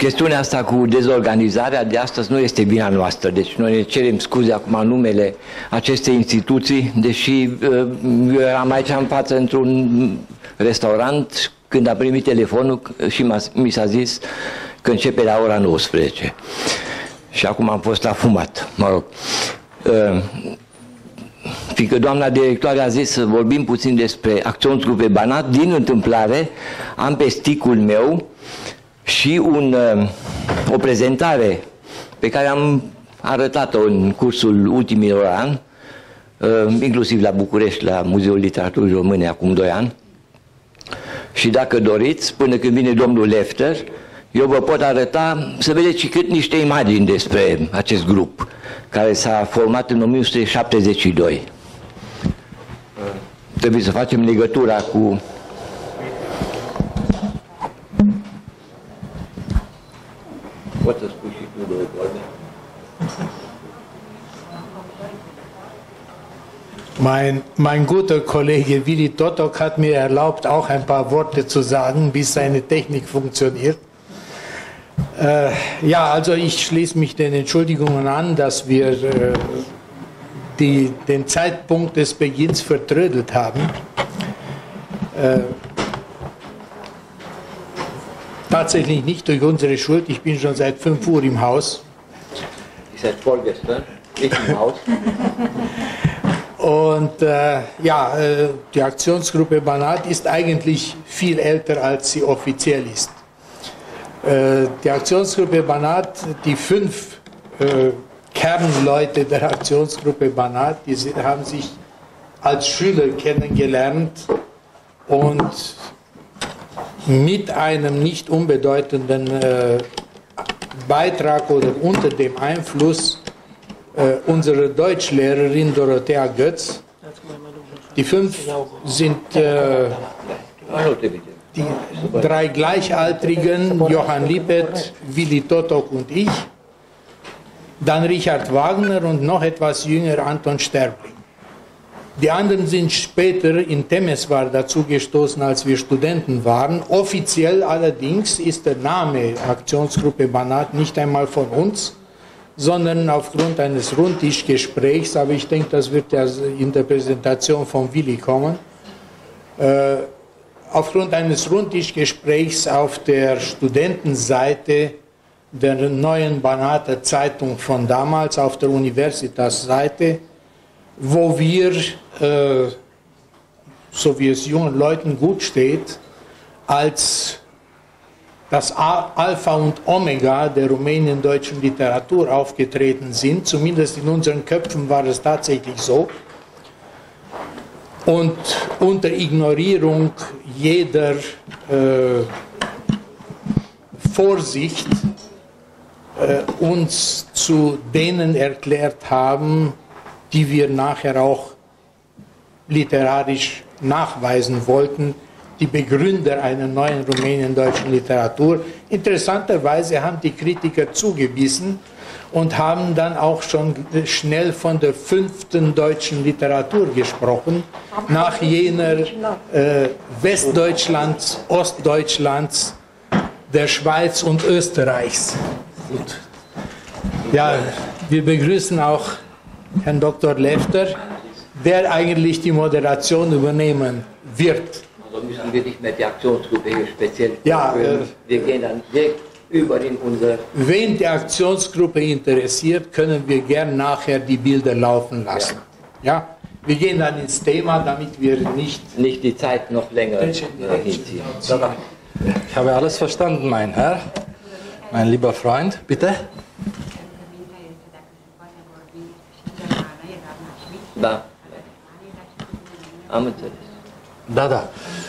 chestiunea asta cu dezorganizarea de astăzi nu este vina noastră. Deci noi ne cerem scuze acum în numele acestei instituții, deși eu eram aici în față într-un restaurant când a primit telefonul și mi s-a zis că începe la ora 19. Și acum am fost afumat, mă rog. Fiindcă doamna directoare a zis să vorbim puțin despre Acționsgruppe Banat, din întâmplare am pe sticul meu și o prezentare pe care am arătat-o în cursul ultimilor ani, inclusiv la București, la Muzeul Literaturii Române, acum 2 ani. Și dacă doriți, până când vine domnul Lefter, eu vă pot arăta, să vedeți cât niște imagini despre acest grup, care s-a format în 1972. Trebuie să facem legătura cu... Poți să spui și tu 2 vorbe? Mein guter Kollege Willi Totok hat mir erlaubt, auch ein paar Worte zu sagen, bis seine Technik funktioniert. Ja, also ich schließe mich den Entschuldigungen an, dass wir den Zeitpunkt des Beginns vertrödelt haben. Tatsächlich nicht durch unsere Schuld. Ich bin schon seit 5 Uhr im Haus. Seit vorgestern, nicht im Haus. Und ja, die Aktionsgruppe Banat ist eigentlich viel älter, als sie offiziell ist. Die Aktionsgruppe Banat, die 5 Kernleute der Aktionsgruppe Banat, die haben sich als Schüler kennengelernt und mit einem nicht unbedeutenden Beitrag oder unter dem Einfluss unserer Deutschlehrerin Dorothea Götz. Die 5 sind die 3 Gleichaltrigen, Johann Lippert, Willi Totok und ich, dann Richard Wagner und noch etwas jünger Anton Sterbling. Die anderen sind später in Temeswar dazugestoßen, als wir Studenten waren. Offiziell allerdings ist der Name Aktionsgruppe Banat nicht einmal von uns, sondern aufgrund eines Rundtischgesprächs, aber ich denke, das wird ja in der Präsentation von Willi kommen, aufgrund eines Rundtischgesprächs auf der Studentenseite der neuen Banater Zeitung von damals, auf der Universitas-Seite, wo wir, so wie es jungen Leuten gut steht, als das Alpha und Omega der rumänien-deutschen Literatur aufgetreten sind. Zumindest in unseren Köpfen war es tatsächlich so. Und unter Ignorierung jeder Vorsicht uns zu denen erklärt haben, die wir nachher auch literarisch nachweisen wollten, die Begründer einer neuen rumänien-deutschen Literatur. Interessanterweise haben die Kritiker zugebissen und haben dann auch schon schnell von der 5. deutschen Literatur gesprochen, nach jener Westdeutschlands, Ostdeutschlands, der Schweiz und Österreichs. Gut. Ja, wir begrüßen auch Herrn Dr. Lefter, der eigentlich die Moderation übernehmen wird. Also müssen wir nicht mehr die Aktionsgruppe hier speziell ja, wir gehen dann direkt über in unser... Wen die Aktionsgruppe interessiert, können wir gern nachher die Bilder laufen lassen. Ja. Ja? Wir gehen dann ins Thema, damit wir nicht die Zeit noch länger hinziehen. Ich habe alles verstanden, mein Herr, mein lieber Freund. Bitte? Da. Am înțeles. Da, da.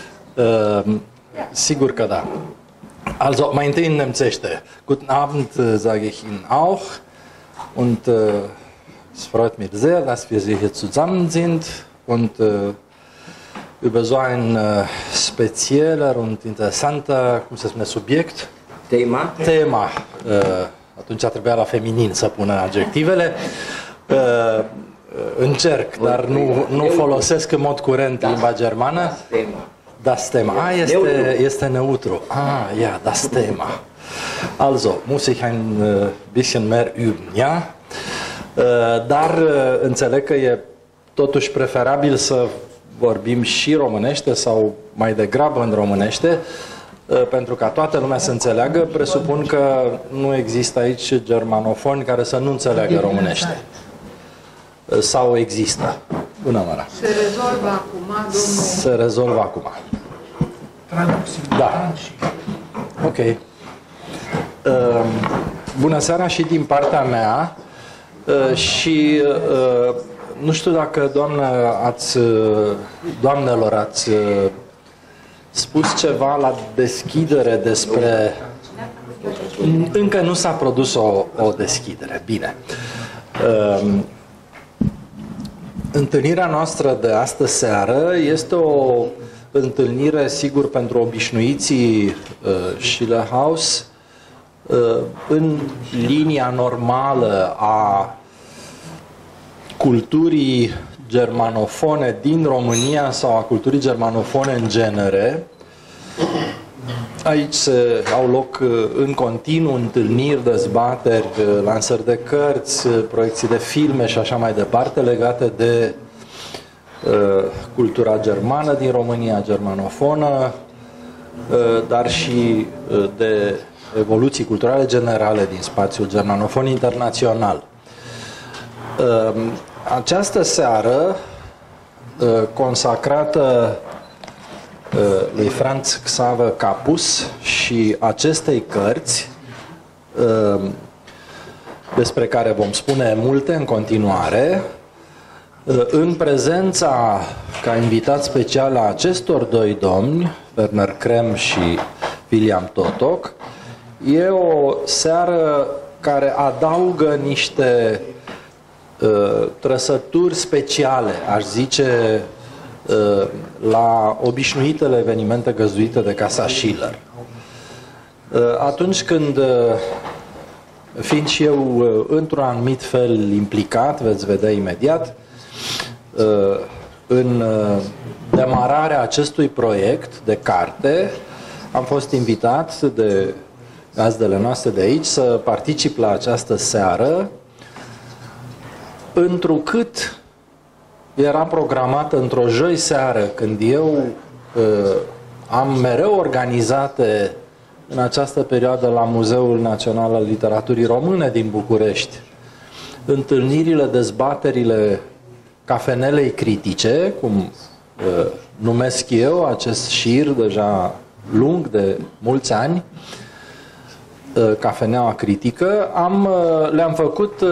Sigur că da. Also, mai întâi în nemțește. Guten Abend, sage ich Ihnen auch. Und es freut mich sehr, dass wir hier zusammen sind und über so ein spezieller und interessanter, cum se spune, subiect. Tema. Atunci trebuia la feminin să pună adjectivele. Încerc, dar nu folosesc în mod curent limba germană. Das Thema. Este neutru. Ja, das Thema. Also, muss ich ein bisschen mehr üben, ja? Dar înțeleg că e totuși preferabil să vorbim și românește sau mai degrabă în românește, pentru ca toată lumea să înțeleagă. Presupun că nu există aici germanofoni care să nu înțeleagă românește. Sau există? Bună, Mara. Se rezolvă acum, domnul... Se rezolvă acum. Da. Ok. Bună seara și din partea mea. Și nu știu dacă, doamnelor, ați spus ceva la deschidere despre... Încă nu s-a produs o deschidere. Bine. Întâlnirea noastră de astă seară este o întâlnire, sigur, pentru obișnuiții Schillerhaus, în linia normală a culturii germanofone din România sau a culturii germanofone în genere. Aici au loc în continuu întâlniri, dezbateri, lansări de cărți, proiecții de filme și așa mai departe legate de cultura germană din România, germanofonă, dar și de evoluții culturale generale din spațiul germanofon internațional. Această seară consacrată lui Franz Xaver Kappus și acestei cărți, despre care vom spune multe în continuare, în prezența ca invitat special a acestor doi domni, Werner Krem și William Totok, e o seară care adaugă niște trăsături speciale, aș zice, la obișnuitele evenimente găzduite de Casa Schiller. Atunci când, fiind și eu într-un anumit fel implicat, veți vedea imediat, în demararea acestui proiect de carte, am fost invitat de gazdele noastre de aici să particip la această seară, întrucât era programată într-o joi seară, când eu am mereu organizate în această perioadă la Muzeul Național al Literaturii Române din București întâlnirile, dezbaterile cafenelei critice, cum numesc eu acest șir deja lung de mulți ani, cafeneaua critică, le-am făcut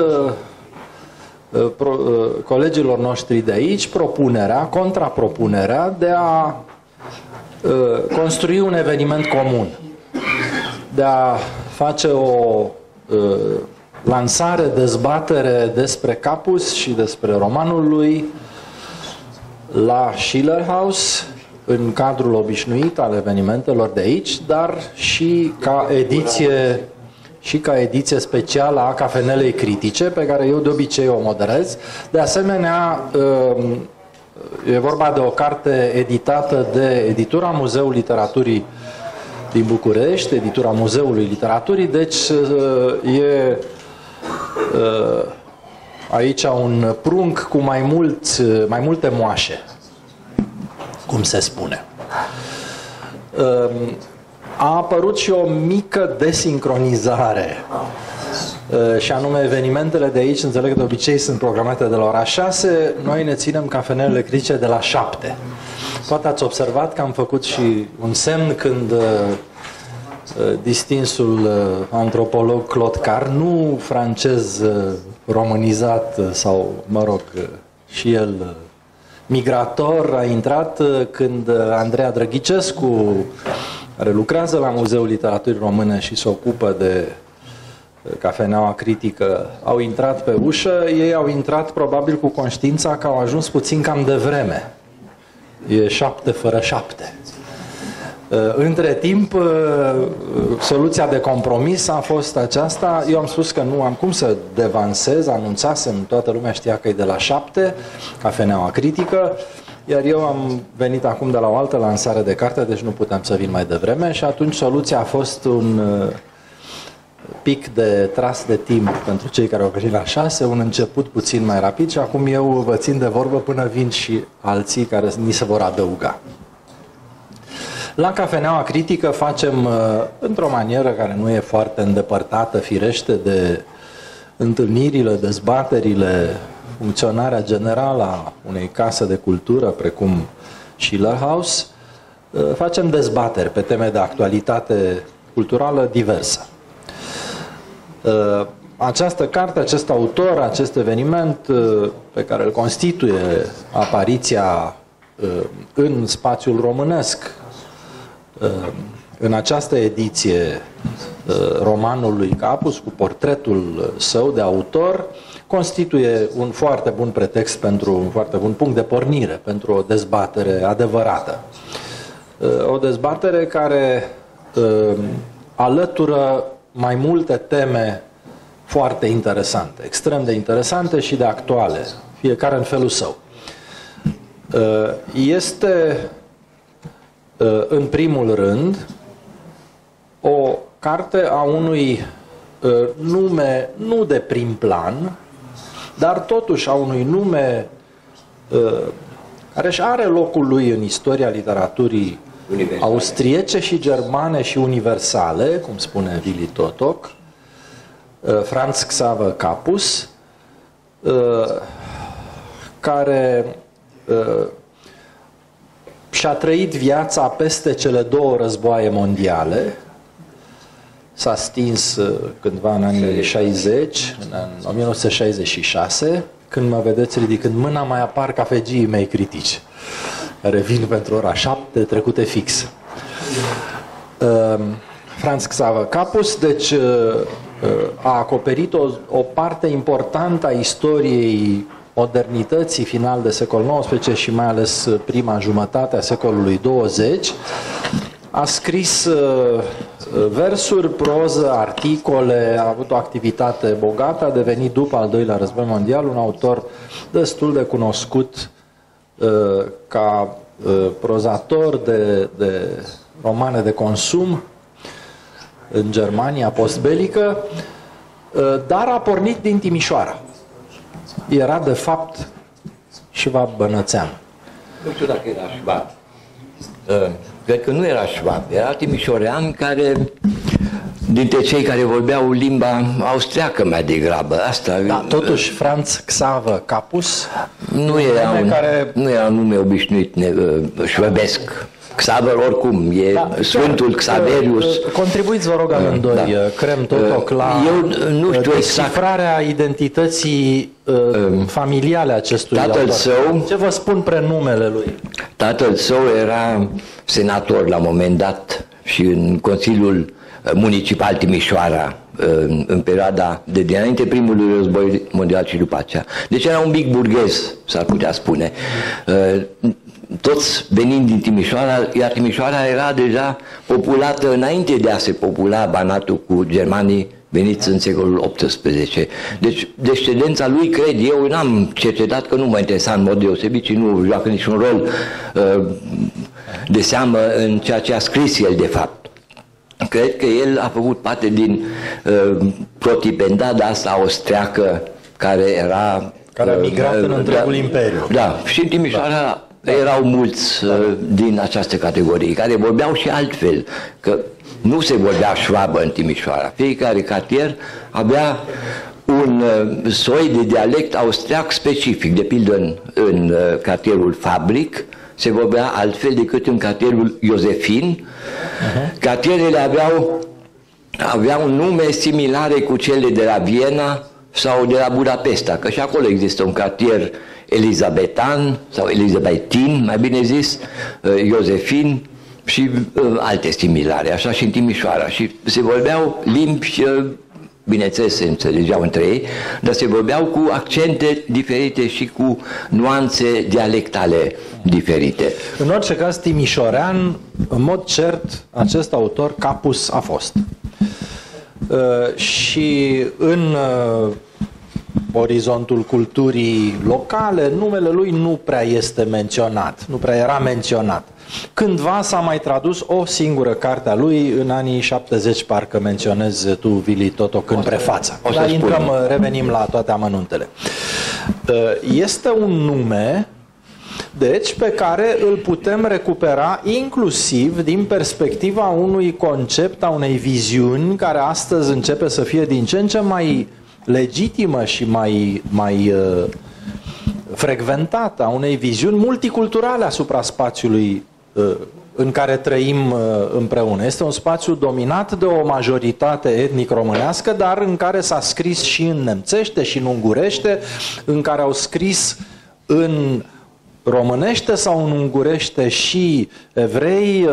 colegilor noștri de aici contrapropunerea de a construi un eveniment comun, de a face o lansare, dezbatere despre Kappus și despre romanul lui la Schillerhaus, în cadrul obișnuit al evenimentelor de aici, dar și ca ediție specială a Cafenelei Critice, pe care eu de obicei o moderez. De asemenea, e vorba de o carte editată de editura Muzeului Literaturii din București, editura Muzeului Literaturii, deci e aici un prunc cu mai multe moașe, cum se spune. A apărut și o mică desincronizare, și anume evenimentele de aici, înțeleg, de obicei sunt programate de la ora 6, noi ne ținem cafenelele critice de la 7. Poate ați observat că am făcut și un semn când distinsul antropolog Claude Carr, nu francez românizat sau, mă rog, și el migrator, a intrat când Andreea Drăghicescu, care lucrează la Muzeul Literaturii Române și se ocupă de cafeneaua critică, au intrat pe ușă. Ei au intrat probabil cu conștiința că au ajuns puțin cam devreme. E 7 fără 7. Între timp, soluția de compromis a fost aceasta. Eu am spus că nu am cum să devansez, anunțasem, toată lumea știa că e de la 7, cafeneaua critică, iar eu am venit acum de la o altă lansare de carte, deci nu puteam să vin mai devreme și atunci soluția a fost un pic de tras de timp pentru cei care au venit la 6, un început puțin mai rapid și acum eu vă țin de vorbă până vin și alții care ni se vor adăuga. La Cafeneaua Critică facem într-o manieră care nu e foarte îndepărtată, firește, de întâlnirile, dezbaterile, funcționarea generală a unei case de cultură precum Schillerhaus, facem dezbateri pe teme de actualitate culturală diversă. Această carte, acest autor, acest eveniment pe care îl constituie apariția în spațiul românesc, în această ediție romanul lui Capus cu portretul său de autor, constituie un foarte bun pretext pentru un foarte bun punct de pornire pentru o dezbatere adevărată. O dezbatere care alătură mai multe teme foarte interesante, extrem de interesante și de actuale, fiecare în felul său. Este, în primul rând, o carte a unui nume nu de prim plan, dar totuși a unui nume care își are locul lui în istoria literaturii austriece și germane și universale, cum spune Willy Totok, Franz Xaver Capus, care și-a trăit viața peste cele două războaie mondiale. S-a stins cândva în anii 60, în 1966, când mă vedeți ridicând mâna, mai apar cafegiii mei critici, care vin pentru ora 7, trecute fix. Franz Xaver Capus, deci a acoperit o parte importantă a istoriei modernității, final de secol XIX și mai ales prima jumătate a secolului 20. A scris versuri, proză, articole, a avut o activitate bogată, a devenit după al doilea război mondial un autor destul de cunoscut ca prozator de romane de consum în Germania postbelică, dar a pornit din Timișoara. Era de fapt șvab bănățean. Nu știu dacă era șvab. Cred că nu era șvab, era timișorean care, dintre cei care vorbeau limba austriacă mai degrabă. Asta, da, totuși Franz Xaver Capus nu era un nume obișnuit șvăbesc. Xaver oricum, e Sfântul Xaverius. Contribuiți, vă rog, amândoi, Crem Totok, la descifrarea identității familiale acestui tatăl său. Ce vă spun prenumele lui? Tatăl său era senator la un moment dat și în Consiliul Municipal Timișoara în perioada de dinainte primului război mondial și după aceea. Deci era un mic burghez, s-ar putea spune. Toți venind din Timișoara, iar Timișoara era deja populată înainte de a se popula Banatul cu germanii veniți în secolul XVIII. Deci descendența lui, cred eu, n-am cercetat că nu mă interesa în mod deosebit și nu joacă niciun rol de seamă în ceea ce a scris el de fapt. Cred că el a făcut parte din protipendada asta austriacă care a migrat în întregul imperiu. Da, și în Timișoara erau mulți din această categorie, care vorbeau și altfel, că nu se vorbea șvabă în Timișoara. Fiecare cartier avea un soi de dialect austriac specific. De pildă în cartierul Fabric se vorbea altfel decât în cartierul Iosefin. Cartierele aveau nume similare cu cele de la Viena sau de la Budapesta, că și acolo există un cartier elizabetan sau elizabetin, mai bine zis, Iosefin și alte similare, așa și în Timișoara. Și se vorbeau limbi, bineînțeles se înțelegeau între ei, dar se vorbeau cu accente diferite și cu nuanțe dialectale diferite. În orice caz, timișorean, în mod cert, acest autor Capus a fost. Și în orizontul culturii locale, numele lui nu prea este menționat, nu prea era menționat. Cândva s-a mai tradus o singură carte a lui, în anii 70, parcă menționezi tu, Vili Totoc, în prefață. Dar intrăm, revenim la toate amănuntele. Este un nume, deci, pe care îl putem recupera inclusiv din perspectiva unui concept, a unei viziuni, care astăzi începe să fie din ce în ce mai legitimă și mai frecventată, a unei viziuni multiculturale asupra spațiului în care trăim împreună. Este un spațiu dominat de o majoritate etnic românească, dar în care s-a scris și în nemțește și în ungurește, în care au scris în românește sau în ungurește și evrei,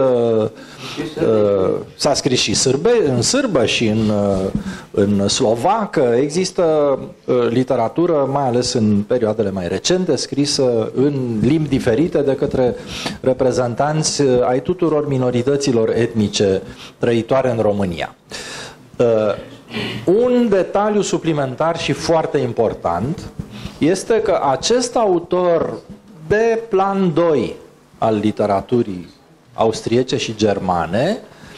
s-a scris și în sârbă și în slovacă. Există literatură, mai ales în perioadele mai recente, scrisă în limbi diferite de către reprezentanți ai tuturor minorităților etnice trăitoare în România. Un detaliu suplimentar și foarte important este că acest autor de plan 2 al literaturii austriece și germane,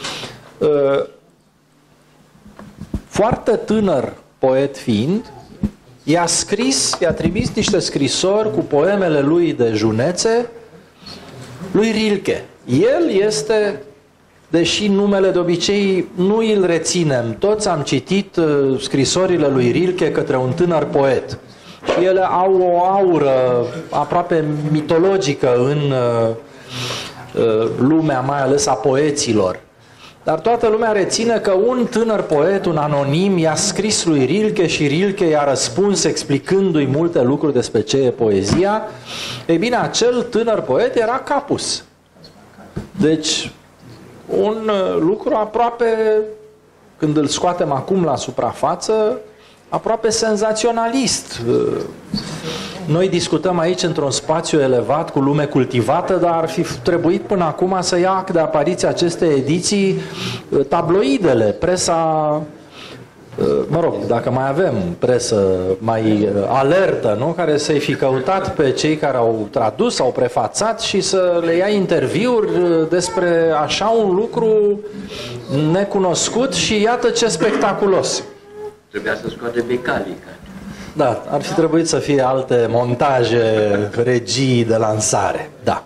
foarte tânăr poet fiind, i-a trimis niște scrisori cu poemele lui de junețe lui Rilke. El este, deși numele de obicei nu îl reținem, toți am citit scrisorile lui Rilke către un tânăr poet. Și ele au o aură aproape mitologică în lumea, mai ales a poeților. Dar toată lumea reține că un tânăr poet, un anonim, i-a scris lui Rilke și Rilke i-a răspuns explicându-i multe lucruri despre ce e poezia. Ei bine, acel tânăr poet era Capus. Deci, un lucru aproape, când îl scoatem acum la suprafață, aproape senzaționalist. Noi discutăm aici într-un spațiu elevat, cu lume cultivată, dar ar fi trebuit până acum să ia act de apariția acestei ediții tabloidele, presa, mă rog, dacă mai avem presă mai alertă, nu? Care să-i fi căutat pe cei care au tradus, au prefațat și să le ia interviuri despre așa un lucru necunoscut și iată ce spectaculos. Trebuia să scoate Becalica. Da, ar fi trebuit să fie alte montaje, regii de lansare. Da.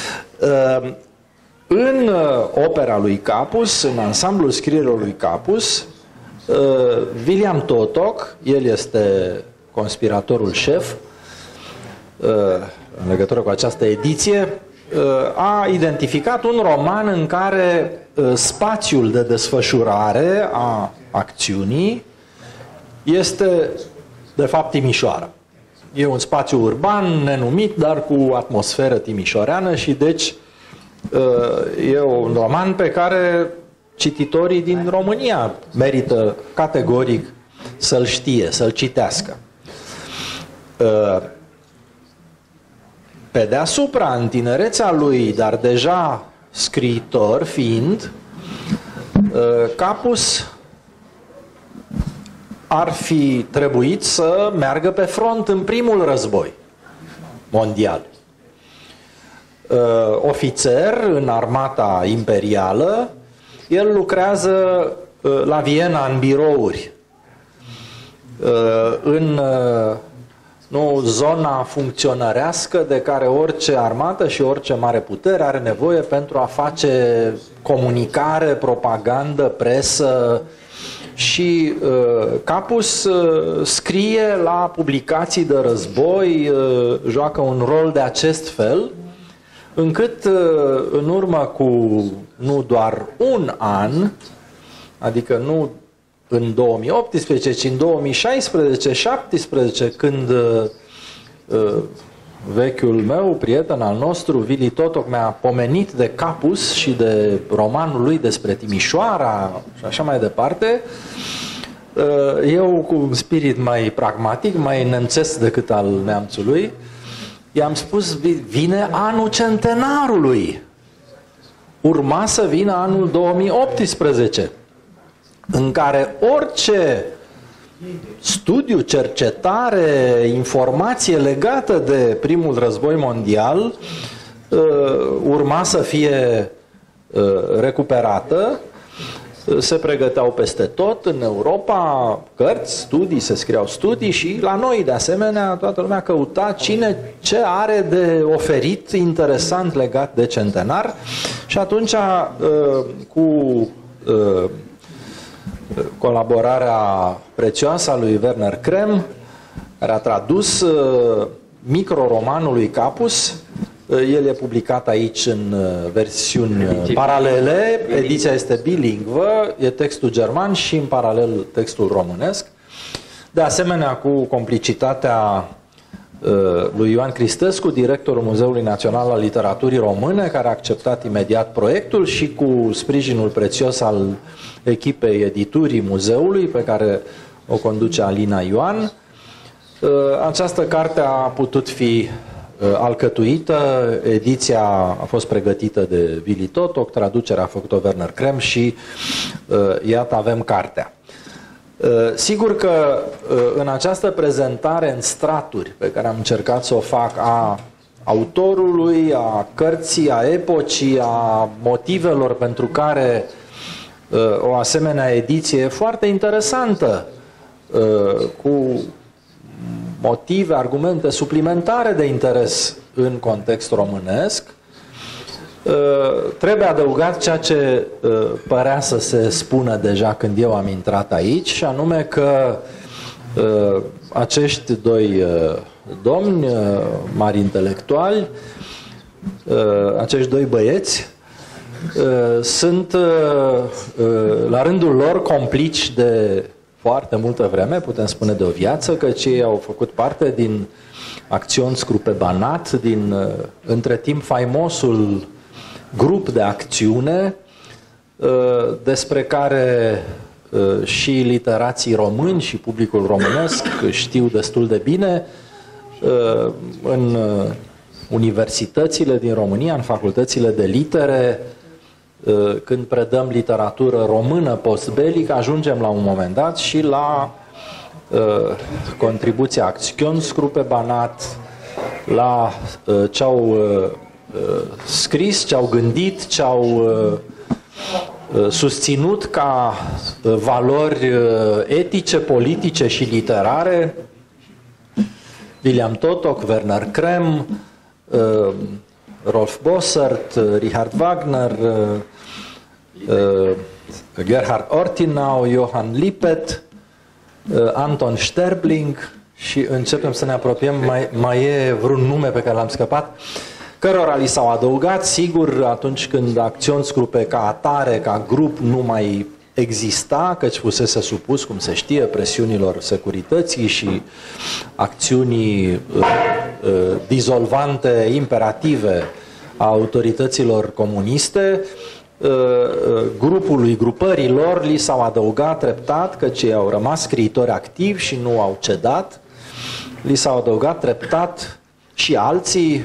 În opera lui Capus, în ansamblul scrierilor lui Capus, William Totoc, el este conspiratorul șef în legătură cu această ediție, a identificat un roman în care spațiul de desfășurare a acțiunii este, de fapt, Timișoara. E un spațiu urban, nenumit, dar cu atmosferă timișoreană și, deci, e un roman pe care cititorii din România merită categoric să-l știe, să-l citească. Pe deasupra, în tinerețea lui, dar deja scriitor fiind, Capus ar fi trebuit să meargă pe front în primul război mondial. Ofițer în armata imperială, el lucrează la Viena în birouri, în zona funcționărească de care orice armată și orice mare putere are nevoie pentru a face comunicare, propagandă, presă. Și Capus scrie la publicații de război, joacă un rol de acest fel, încât în urmă cu nu doar un an, adică nu în 2018, ci în 2016-17, când vechiul meu prieten al nostru, Vili Totoc, mi-a pomenit de Capus și de romanul lui despre Timișoara și așa mai departe, eu, cu un spirit mai pragmatic, mai nemțesc decât al neamțului, i-am spus, vine anul centenarului. Urma să vină anul 2018, în care orice studiu, cercetare, informație legată de primul război mondial urma să fie recuperată. Se pregăteau peste tot în Europa cărți, studii, se scriau studii și la noi de asemenea toată lumea căuta ce are de oferit interesant legat de centenar și atunci cu colaborarea prețioasă a lui Werner Krem, care a tradus microromanul lui Capus. El e publicat aici în versiuni paralele, ediția este bilingvă, e textul german și în paralel textul românesc. De asemenea, cu complicitatea lui Ioan Cristescu, directorul Muzeului Național al Literaturii Române, care a acceptat imediat proiectul și cu sprijinul prețios al echipei editurii muzeului, pe care o conduce Alina Ioan. Această carte a putut fi alcătuită, ediția a fost pregătită de Vili Totoc, traducerea a făcut-o Werner Krem și iată avem cartea. Sigur că în această prezentare în straturi pe care am încercat să o fac a autorului, a cărții, a epocii, a motivelor pentru care o asemenea ediție e foarte interesantă, cu motive, argumente suplimentare de interes în context românesc, trebuie adăugat ceea ce părea să se spună deja când eu am intrat aici, și anume că acești doi domni mari intelectuali, acești doi băieți, sunt la rândul lor complici de foarte multă vreme, putem spune de o viață, căci ei au făcut parte din Acționsgruppe Banat, din între timp faimosul grup de acțiune despre care și literații români și publicul românesc știu destul de bine. În universitățile din România, în facultățile de litere, când predăm literatură română postbelică, ajungem la un moment dat și la contribuția Acționsgruppe Banat, la ce au scris, ce au gândit, ce au susținut ca valori etice, politice și literare William Totoc, Werner Krem, Rolf Bossert, Richard Wagner, Gerhard Ortinau, Johann Lippet, Anton Sterbling și începem să ne apropiem, mai e vreun nume pe care l-am scăpat, cărora li s-au adăugat, sigur, atunci când Acționsgruppe ca atare, ca grup, nu mai exista, căci fusese supus, cum se știe, presiunilor securității și acțiunii dizolvante, imperative a autorităților comuniste. Grupului, grupărilor li s-au adăugat treptat, căci ei au rămas scriitori activi și nu au cedat, li s-au adăugat treptat și alții,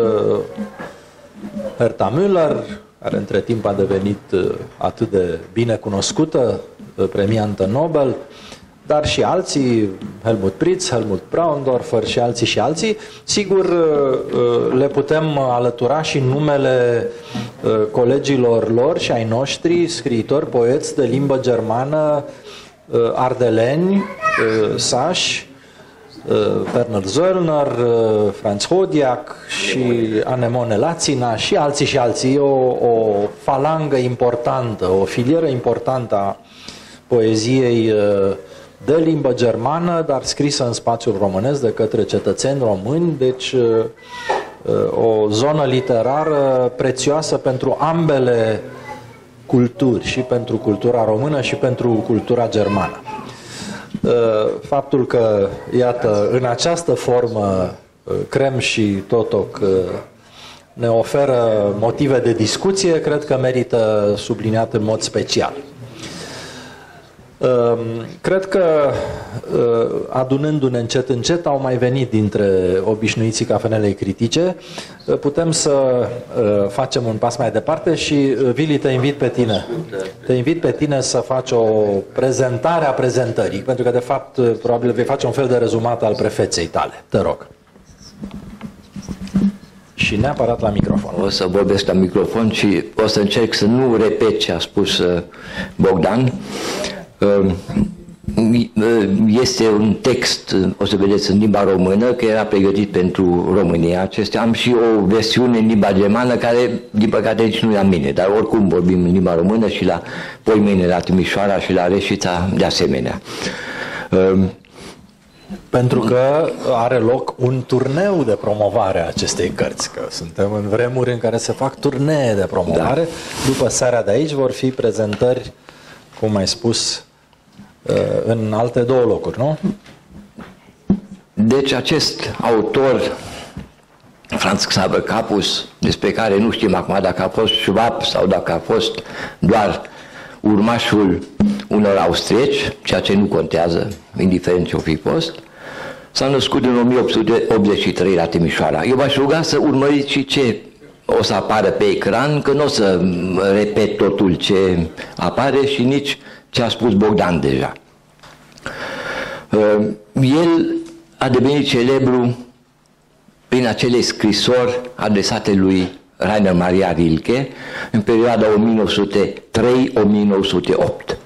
Herta Müller, care între timp a devenit atât de bine cunoscută, premiantă Nobel, dar și alții, Helmut Pritz, Helmut Braundorfer și alții. Sigur, le putem alătura și numele colegilor lor și ai noștri, scriitori, poeți de limbă germană, ardeleni, sași, Werner Zöllner, Franz Hodiak și Anemone Lațina și alții, o falangă importantă, o filieră importantă a poeziei de limbă germană, dar scrisă în spațiul românesc de către cetățeni români, deci o zonă literară prețioasă pentru ambele culturi, și pentru cultura română și pentru cultura germană. Faptul că, iată, în această formă Krem și Totoc ne oferă motive de discuție, cred că merită subliniat în mod special. Cred că, adunându-ne încet, au mai venit dintre obișnuiții cafenelei critice. Putem să facem un pas mai departe și, Vili, te invit pe tine. Te invit pe tine să faci o prezentare a prezentării, pentru că, de fapt, probabil vei face un fel de rezumat al prefeței tale. Te rog. Și neapărat la microfon. O să vorbesc la microfon și o să încerc să nu repet ce a spus Bogdan. Este un text, o să vedeți, în limba română, că era pregătit pentru România. Am și o versiune în limba germană, care, din păcate, nici nu e a mine, dar oricum vorbim în limba română și la poimâine la Timișoara și la Reșița de asemenea. Pentru că are loc un turneu de promovare a acestei cărți, că suntem în vremuri în care se fac turnee de promovare. Da. După seara de aici vor fi prezentări, cum ai spus, în alte 2 locuri, nu? Deci acest autor, Franz Xaver Capus, despre care nu știm acum dacă a fost Schwab sau dacă a fost doar urmașul unor austrieci, ceea ce nu contează, indiferent ce-o fi fost, s-a născut în 1883 la Timișoara. Eu v-aș ruga să urmăriți și ce o să apară pe ecran, că nu o să repet totul ce apare și nici ce a spus Bogdan deja. El a devenit celebru prin acele scrisori adresate lui Rainer Maria Rilke în perioada 1903-1908.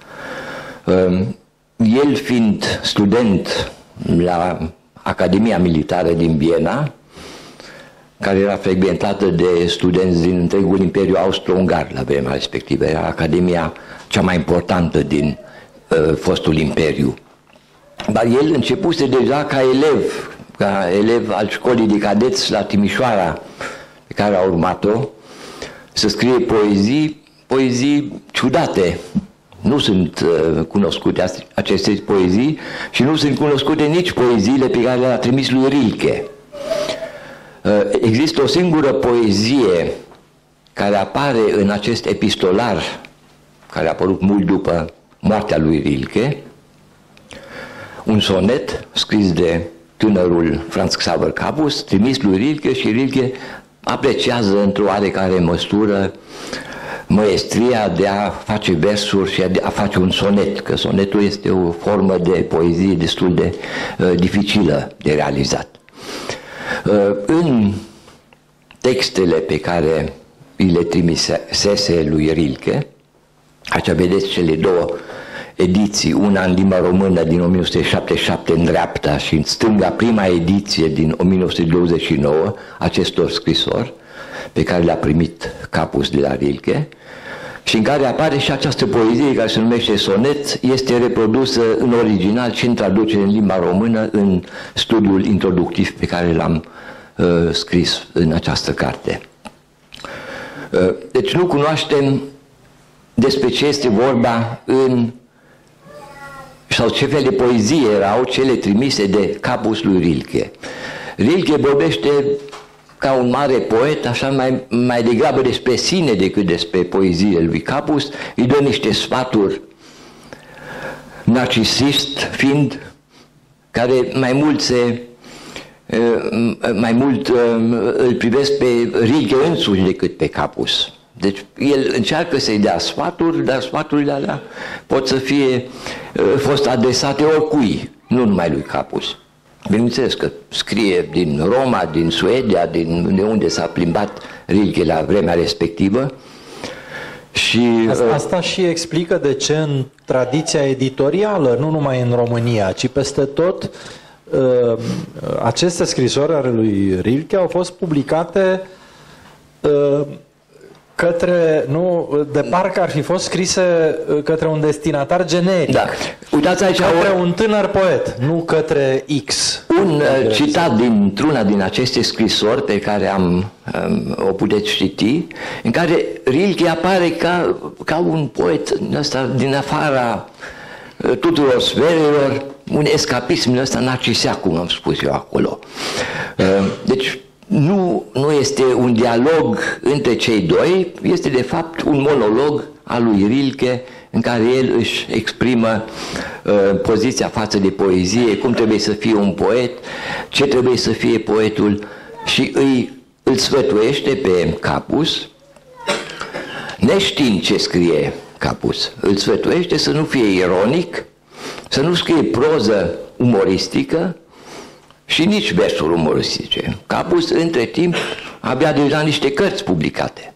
El fiind student la Academia Militară din Viena, care era frecventată de studenți din întregul Imperiu Austro-Ungar la vremea respectivă, era Academia cea mai importantă din fostul Imperiu. Dar el începuse deja ca elev al școlii de cadeți la Timișoara, pe care a urmat-o, să scrie poezii ciudate. Nu sunt cunoscute aceste poezii și nu sunt cunoscute nici poeziile pe care le-a trimis lui Rilke. Există o singură poezie care apare în acest epistolar, care a apărut mult după moartea lui Rilke, un sonet scris de tânărul Franz Xaver Capus, trimis lui Rilke, și Rilke apreciază într-o oarecare măsură măestria de a face versuri și de a face un sonet, că sonetul este o formă de poezie destul de dificilă de realizat. În textele pe care îi le trimisese lui Rilke, aici vedeți cele 2 ediții, una în limba română din 1977 în dreapta și în stânga prima ediție din 1929 acestor scrisori pe care le-a primit Capus de la Rilke, și în care apare și această poezie care se numește sonet, este reprodusă în original și în traducere în limba română în studiul introductiv pe care l-am scris în această carte. Deci nu cunoaștem despre ce este vorba sau ce fel de poezie erau cele trimise de Capus lui Rilke. Rilke vorbește ca un mare poet, așa mai degrabă despre sine decât despre poeziile lui Capus, îi dă niște sfaturi narcisist fiind, care mai mult îl privesc pe Rilke însuși decât pe Capus. Deci el încearcă să-i dea sfaturi, dar sfaturile alea pot să fie fost adresate oricui, nu numai lui Capus. Bineînțeles că scrie din Roma, din Suedia, de unde s-a plimbat Rilke la vremea respectivă. Și asta și explică de ce în tradiția editorială, nu numai în România, ci peste tot, aceste scrisori ale lui Rilke au fost publicate de parcă ar fi fost scrise către un destinatar generic. Da. Uitați aici către un tânăr poet, nu către X. Un citat dintr-una din aceste scrisori pe care o puteți citi, în care Rilke apare ca un poet ăsta din afara tuturor sferelor, un escapism ăsta narciseac, cum am spus eu acolo. Deci nu este un dialog între cei doi, este de fapt un monolog al lui Rilke în care el își exprimă poziția față de poezie, cum trebuie să fie un poet, ce trebuie să fie poetul, și îl sfătuiește pe Capus, neștiind ce scrie Capus. Îl sfătuiește să nu fie ironic, să nu scrie proză umoristică și nici versuri umoristice. Capus, între timp, avea deja niște cărți publicate.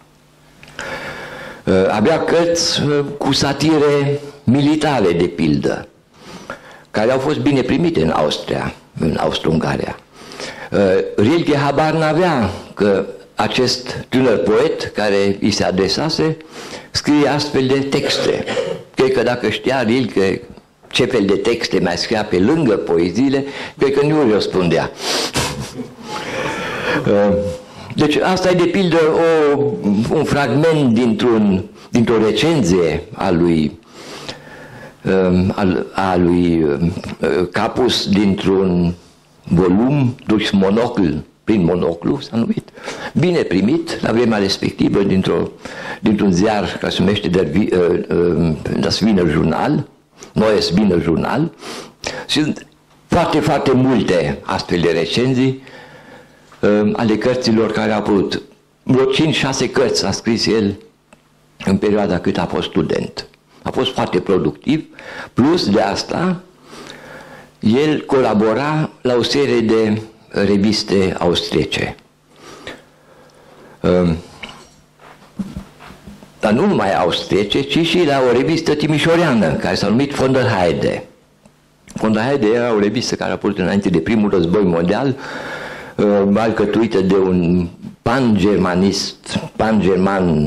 Avea cărți cu satire militare, de pildă, care au fost bine primite în Austria, în Austro-Ungaria. Rilke habar n-avea că acest tânăr poet care îi se adresase scrie astfel de texte. Cred că dacă știa Rilke ce fel de texte mai scria pe lângă poeziile, cred că nu îi răspundea. Deci asta e de pildă un fragment dintr-o recenzie a lui Capus, dintr-un volum Durchs Monocle, prin monoclu s-a numit, bine primit la vremea respectivă dintr-un ziar care se numește Das Wiener Journal, Neues Wiener Journal. Sunt foarte, foarte multe astfel de recenzii ale cărților care au apărut. Vreo 5-6 cărți a scris el în perioada cât a fost student. A fost foarte productiv, plus de asta el colabora la o serie de reviste austriece. Dar nu numai austriece, ci și la o revistă timișoreană, care s-a numit Von der Heide. Von der Heide era o revistă care a apărut înainte de primul război mondial, alcătuită de un pan-german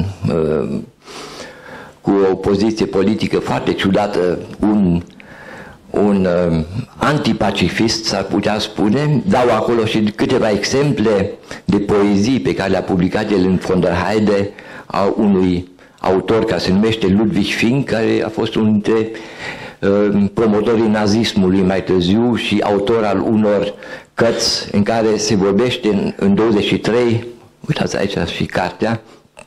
cu o poziție politică foarte ciudată, un antipacifist, s-ar putea spune. Dau acolo și câteva exemple de poezii pe care le-a publicat el în Von der Heide a unui autor care se numește Ludwig Fink, care a fost unul dintre promotorii nazismului mai târziu și autor al unor cărți în care se vorbește în 23, uitați aici și cartea,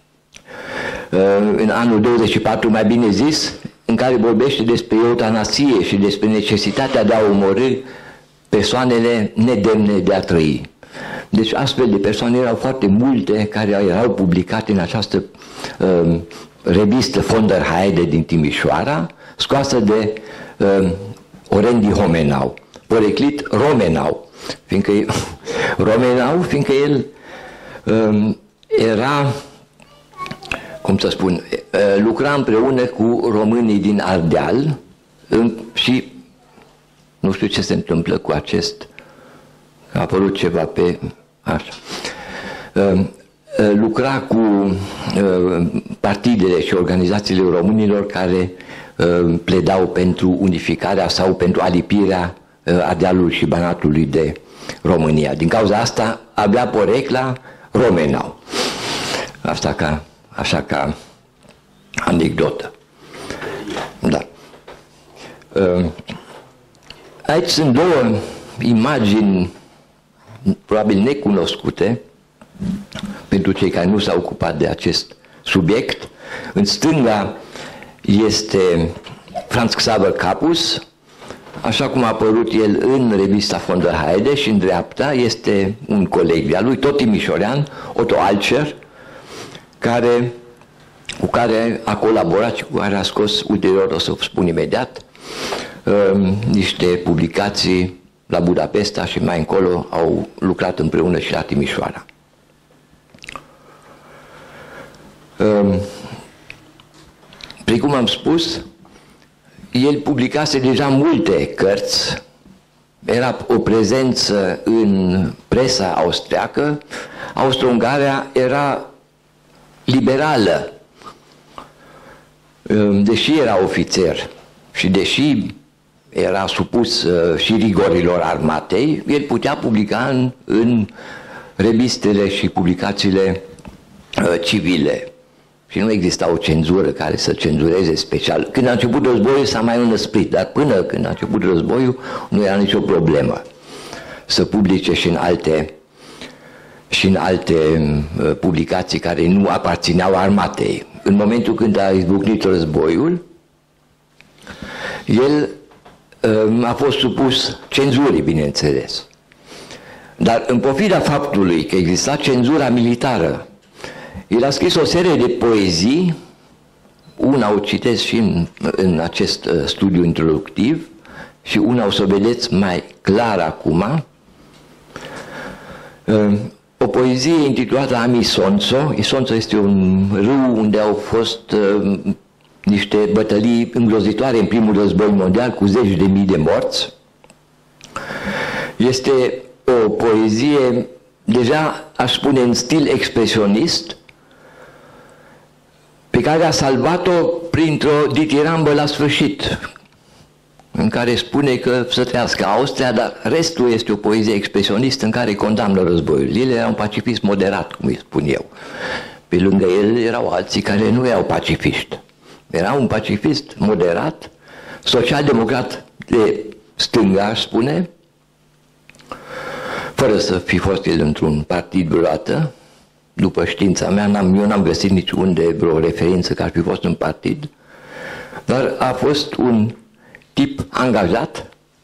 în anul 24, mai bine zis, în care vorbește despre eutanasie și despre necesitatea de a omorî persoanele nedemne de a trăi. Deci astfel de persoane erau foarte multe care erau publicate în această revistă Von der Heide din Timișoara, scoasă de Orendi Homenau, poreclit Romenau, fiindcă el era, cum să spun, lucra împreună cu românii din Ardeal și nu știu ce se întâmplă cu acest, a apărut ceva pe așa. Lucra cu partidele și organizațiile românilor care pledau pentru unificarea sau pentru alipirea Ardealului și Banatului de România. Din cauza asta avea porecla Romenau. Asta așa ca anecdotă. Da. Aici sunt două imagini probabil necunoscute pentru cei care nu s-au ocupat de acest subiect. În stânga este Franz Xaver Capus, așa cum a apărut el în revista Von der Heide, și în dreapta este un coleg de-a lui, tot timișorean, Otto Altscher, cu care a colaborat și cu care a scos ulterior, o să spun imediat, niște publicații la Budapesta și mai încolo au lucrat împreună și la Timișoara. Precum am spus, el publicase deja multe cărți, era o prezență în presa austriacă. Austro-Ungaria era liberală, deși era ofițer și deși era supus și rigorilor armatei, el putea publica în revistele și publicațiile civile. Și nu exista o cenzură care să cenzureze special. Când a început războiul s-a mai înăsprit, dar până când a început războiul nu era nicio problemă să publice și în alte publicații care nu aparțineau armatei. În momentul când a izbucnit războiul, el a fost supus cenzurii, bineînțeles. Dar în pofida faptului că exista cenzura militară, el a scris o serie de poezii, una o citesc și în acest studiu introductiv și una o să o vedeți mai clar acum, O poezie intitulată Amisonso. Isonso este un râu unde au fost niște bătălii îngrozitoare în primul război mondial cu zeci de mii de morți. Este o poezie, deja aș spune, în stil expresionist, pe care a salvat-o printr-o ditirambă la sfârșit, în care spune că să trăiască Austria, dar restul este o poezie expresionistă în care condamnă războiul. El era un pacifist moderat, cum îi spun eu. Pe lângă el erau alții care nu erau pacifiști. Era un pacifist moderat, social-democrat de stânga, aș spune, fără să fi fost el într-un partid vreodată. După știința mea, eu n-am găsit niciunde vreo referință că ar fi fost un partid, dar a fost un tip angajat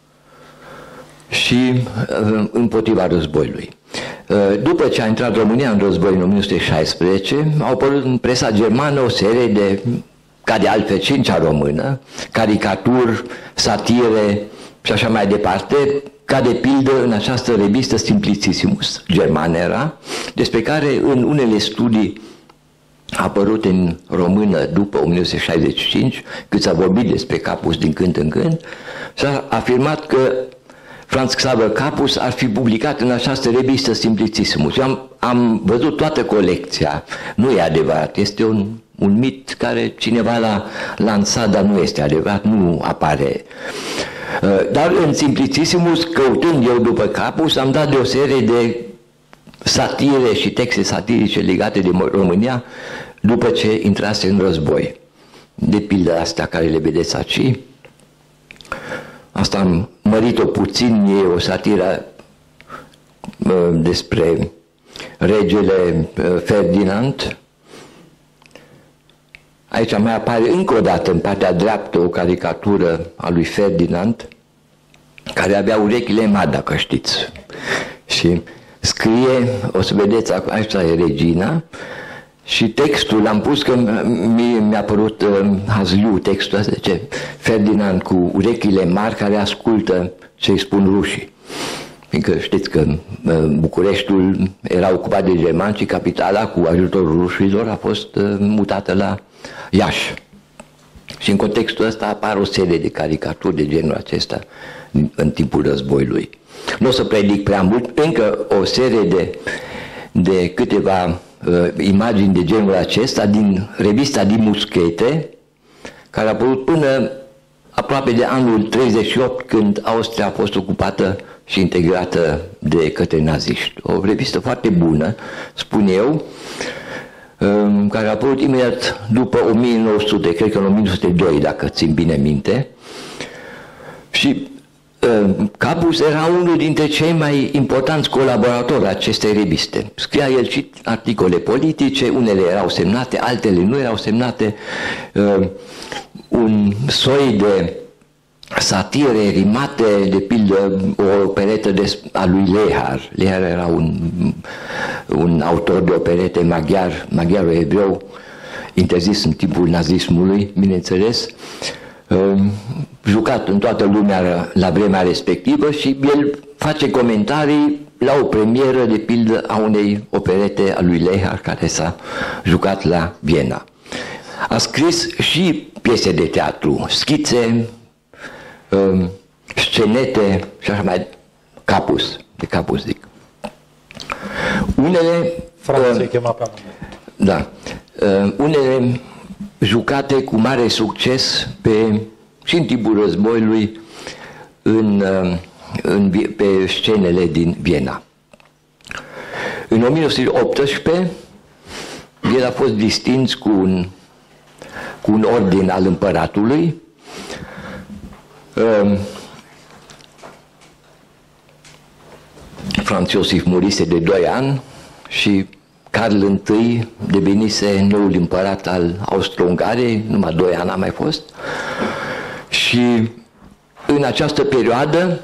și împotriva războiului. După ce a intrat România în război în 1916, au apărut în presa germană o serie de, ca de altfel și în cea română, caricaturi, satire și așa mai departe, ca de pildă în această revistă Simplicissimus, germană era, despre care în unele studii apărute în română după 1965, cât s-a vorbit despre Capus din când în când, s-a afirmat că Franz Xaver Capus ar fi publicat în această revistă Simplicissimus. Eu am văzut toată colecția, nu e adevărat, este un mit care cineva l-a lansat, dar nu este adevărat, nu apare. Dar în Simplicissimus, căutând eu după Capus, am dat de o serie de satire și texte satirice legate de România după ce intrase în război. De pildă astea care le vedeți aici. Asta am mărit-o puțin, e o satiră despre regele Ferdinand. Aici mai apare încă o dată în partea dreaptă o caricatură a lui Ferdinand, care avea urechile mari, dacă știți. Și scrie, o să vedeți, aici e regina, și textul l-am pus că mi-a părut hazliu textul ăsta, zice Ferdinand cu urechile mari care ascultă ce-i spun rușii. Fiindcă știți că Bucureștiul era ocupat de germani și capitala, cu ajutorul rușilor, a fost mutată la Iași. Și în contextul ăsta apar o serie de caricaturi de genul acesta în timpul războiului. Nu o să predic prea mult, încă o serie de câteva imagini de genul acesta din revista Din Muschete, care a apărut până aproape de anul 38, când Austria a fost ocupată și integrată de către naziști. O revistă foarte bună, spun eu, care a apărut imediat după 1900, cred că în 1902, dacă țin bine minte. Și Capus era unul dintre cei mai importanți colaboratori acestei reviste. Scria el și articole politice, unele erau semnate, altele nu erau semnate, un soi de satire rimate, de pildă o operetă a lui Lehar. Lehar era un autor de operete maghiar, maghiaro-evreu, interzis în timpul nazismului, bineînțeles, jucat în toată lumea la vremea respectivă, și el face comentarii la o premieră, de pildă, a unei operete a lui Lehar care s-a jucat la Viena. A scris și piese de teatru, schițe, scenete și așa mai, de Capus zic. Unele Franței chema pe amândoi. Da. Unele jucate cu mare succes și în timpul războiului pe scenele din Viena. În 1918 el a fost distins cu un ordin al împăratului. Franz Iosif murise de 2 ani și Carl I devenise noul împărat al Austro-Ungariei, numai 2 ani a mai fost. Și în această perioadă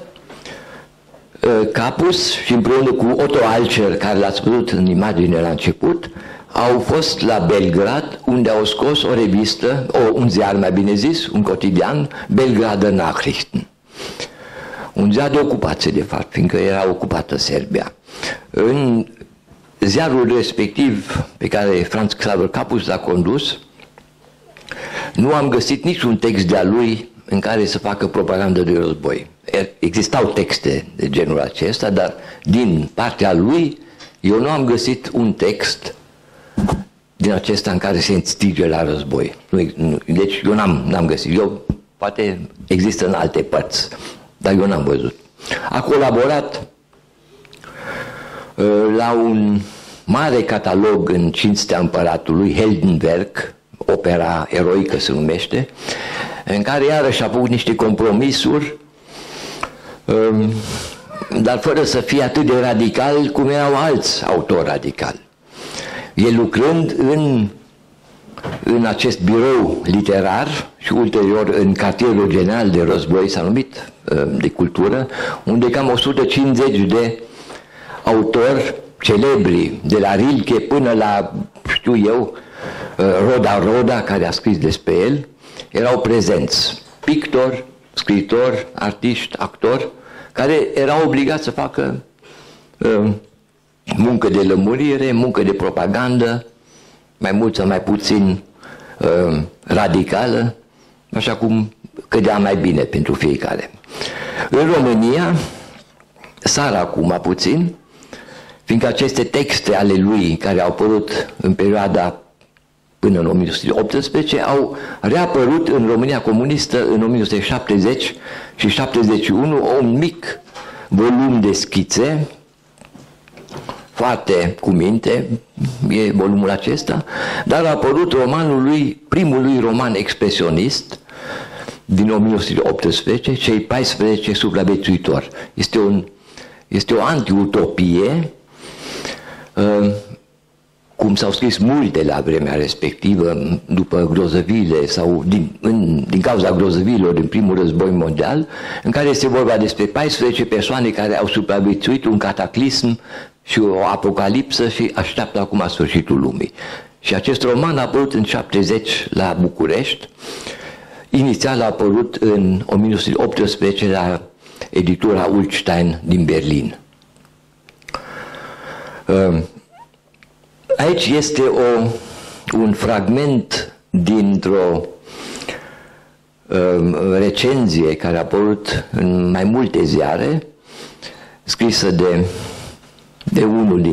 Capus și împreună cu Otto Alcher, care l-ați văzut în imagine la început, au fost la Belgrad, unde au scos o revistă, un ziar mai bine zis, un cotidian, Belgrader Nachrichten. Un ziar de ocupație, de fapt, fiindcă era ocupată Serbia. În ziarul respectiv pe care Franz Xaver Capus l-a condus, nu am găsit niciun text de-a lui în care să facă propagandă de război. Existau texte de genul acesta, dar din partea lui eu nu am găsit un text din acesta în care se înstige la război. Deci eu n-am găsit. Eu, poate există în alte părți, dar eu n-am văzut. A colaborat la un mare catalog în cinstea împăratului, Heldenwerk, opera eroică se numește, în care iarăși a făcut niște compromisuri, dar fără să fie atât de radical cum erau alți autori radicali. El lucrând în acest birou literar și ulterior în cartierul general de război, s-a numit, de cultură, unde cam 150 de autori celebri, de la Rilke până la, știu eu, Roda, care a scris despre el, erau prezenți. Pictori, scriitori, artiști, actori, care erau obligați să facă muncă de lămurire, muncă de propagandă, mai mult sau mai puțin radicală, așa cum cădea mai bine pentru fiecare. În România, sar acum puțin, fiindcă aceste texte ale lui care au apărut în perioada până în 1918 au reapărut în România comunistă în 1970 și 71 un mic volum de schițe, foarte cu minte, e volumul acesta, dar a apărut romanul lui, primul lui roman expresionist din 1918, Cei 14 supraviețuitori. Este o antiutopie, cum s-au scris multe la vremea respectivă, după grozăviile sau din cauza grozăviilor din primul război mondial, în care este vorba despre 14 persoane care au supraviețuit un cataclism și o apocalipsă și așteaptă acum sfârșitul lumii. Și acest roman a apărut în 70 la București, inițial a apărut în 1918 la editura Ulstein din Berlin. Aici este un fragment dintr-o recenzie care a apărut în mai multe ziare, scrisă de unul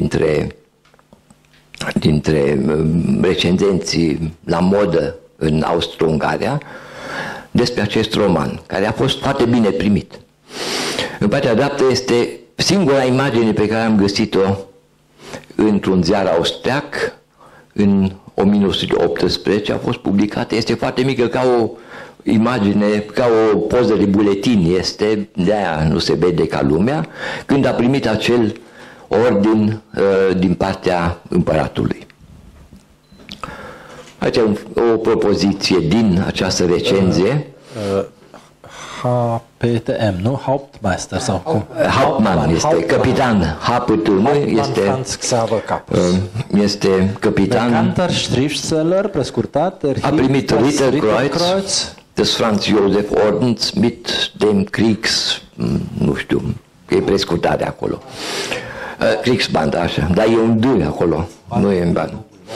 dintre recenzenții la modă în Austro-Ungaria, despre acest roman, care a fost foarte bine primit. În partea dreaptă este singura imagine pe care am găsit-o într-un ziar austriac în 1918, a fost publicată, este foarte mică, ca o imagine, ca o poză de buletin este, de-aia nu se vede ca lumea, când a primit acel ordin din partea împăratului. Aici o propoziție din această recenzie. HPTM, nu? Hauptmeister sau cum? Hauptmann este capitan. HPTM este Franz Xaver Capus. Este capitan. Bekannter Schriftsteller, prescurtat. A primit Ritterkreuz des Franz Josef Ordens mit dem Kriegs, nu știu, e prescurtat de acolo. Kriegsband, așa, dar e un D acolo, nu e în bani.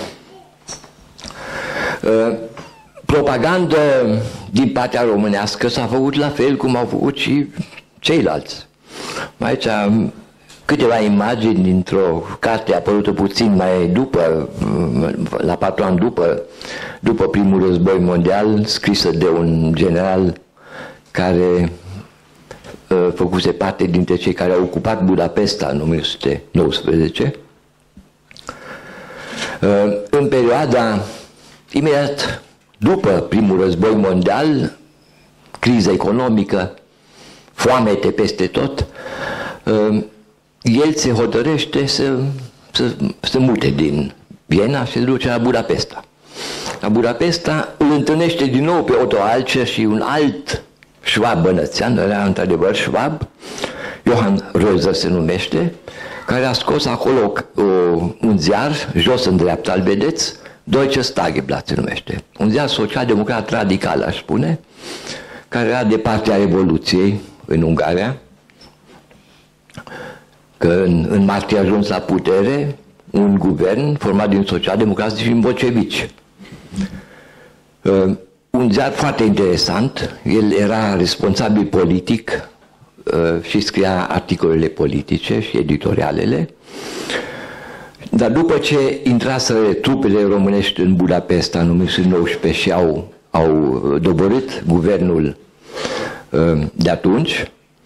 Propagandă din partea românească s-a făcut la fel cum au făcut și ceilalți. Aici câteva imagini dintr-o carte apărută puțin mai după, la 4 ani după primul război mondial, scrisă de un general care făcuse parte dintre cei care au ocupat Budapesta în 1919. În perioada imediat după primul război mondial, criză economică, foamete peste tot, el se hotărăște să mute din Viena și se duce la Budapesta. La Budapesta îl întâlnește din nou pe Otto Alcher și un alt șvab bănățean, era într-adevăr șvab, Johann Röser se numește, care a scos acolo un ziar, jos în dreapta, îl vedeți, Deutsches Tageblatt se numește. Un ziar social-democrat radical, aș spune, care era de partea Revoluției în Ungaria, că în martie a ajuns la putere un guvern format din socialdemocrați și din bolșevici. Un ziar foarte interesant, el era responsabil politic și scria articolele politice și editorialele, dar după ce intraseră trupele românești în Budapesta în 1919 și au doborât guvernul de atunci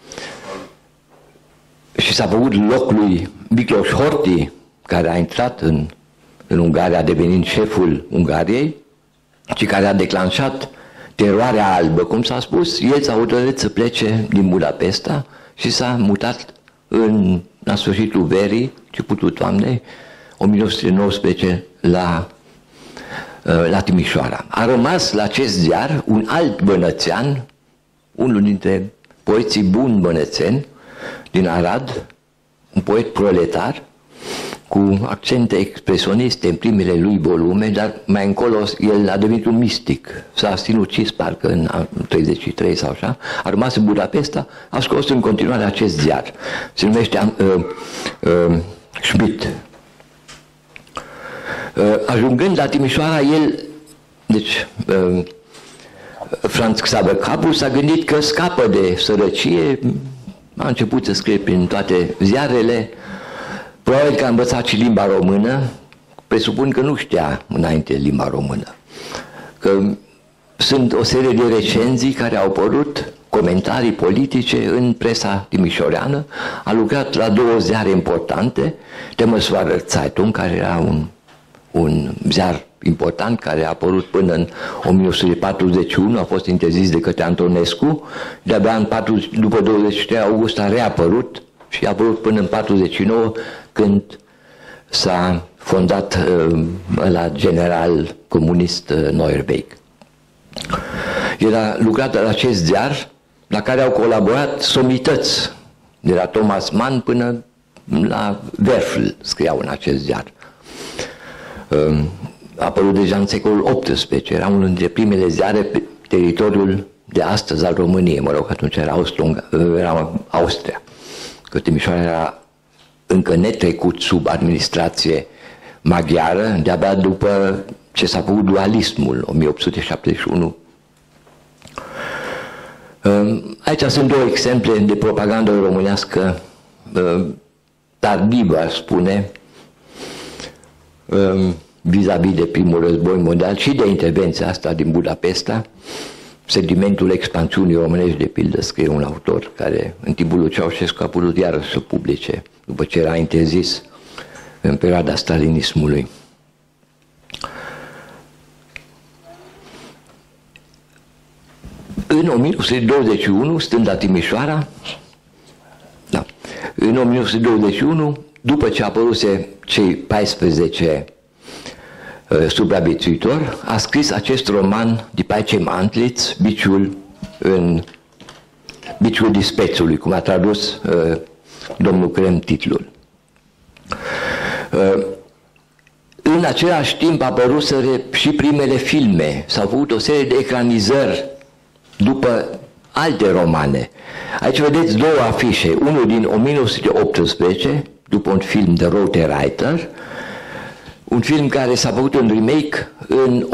și s-a făcut loc lui Miklos Horthy, care a intrat în Ungaria, devenind șeful Ungariei și care a declanșat teroarea albă, cum s-a spus, el s-a hotărât să plece din Budapesta și s-a mutat la sfârșitul verii, începutul toamnei, 1919 la Timișoara. A rămas la acest ziar un alt bănățean, unul dintre poeții buni bănățeni din Arad, un poet proletar, cu accente expresioniste în primele lui volume, dar mai încolo el a devenit un mistic. S-a sinucis parcă în 33 sau așa, a rămas în Budapesta, a scos în continuare acest ziar. Se numește Schmidt. Ajungând la Timișoara, el, deci Franz Xaver Capul s-a gândit că scapă de sărăcie, a început să scrie prin toate ziarele, probabil că a învățat și limba română, presupun că nu știa înainte limba română. Că sunt o serie de recenzii care au apărut, comentarii politice în presa timișoreană, a lucrat la două ziare importante, Temesvarer Zeitung, care era un ziar important care a apărut până în 1941, a fost interzis de către Antonescu, de-abia după 23 august a reapărut și a apărut până în 49, când s-a fondat la general comunist Neuerweg. Era lucrat la acest ziar, la care au colaborat somități, de la Thomas Mann până la Werfel scriau în acest ziar. A apărut deja în secolul XVIII, era unul dintre primele ziare pe teritoriul de astăzi al României, mă rog, atunci era Austria, că Timișoara era încă netrecut sub administrație maghiară, de-abia după ce s-a făcut dualismul, 1871. Aici sunt două exemple de propagandă românească tardivă, aș spune, vis-a-vis de primul război mondial și de intervenția asta din Budapesta. Sedimentul expansiunii românești, de pildă, scrie un autor care în timpul lui Ceaușescu a putut iarăși să publice, după ce era interzis în perioada stalinismului. În 1921, stând la Timișoara, în 1921, după ce apăruse cei 14 supraviețuitori, a scris acest roman Die Peitschem Antlitz, Biciul disprețului, cum a tradus domnul Crem titlul. În același timp apăruseră și primele filme, s-au făcut o serie de ecranizări după alte romane. Aici vedeți două afișe, unul din 1918, după un film de Rote Reiter, un film care s-a făcut un remake în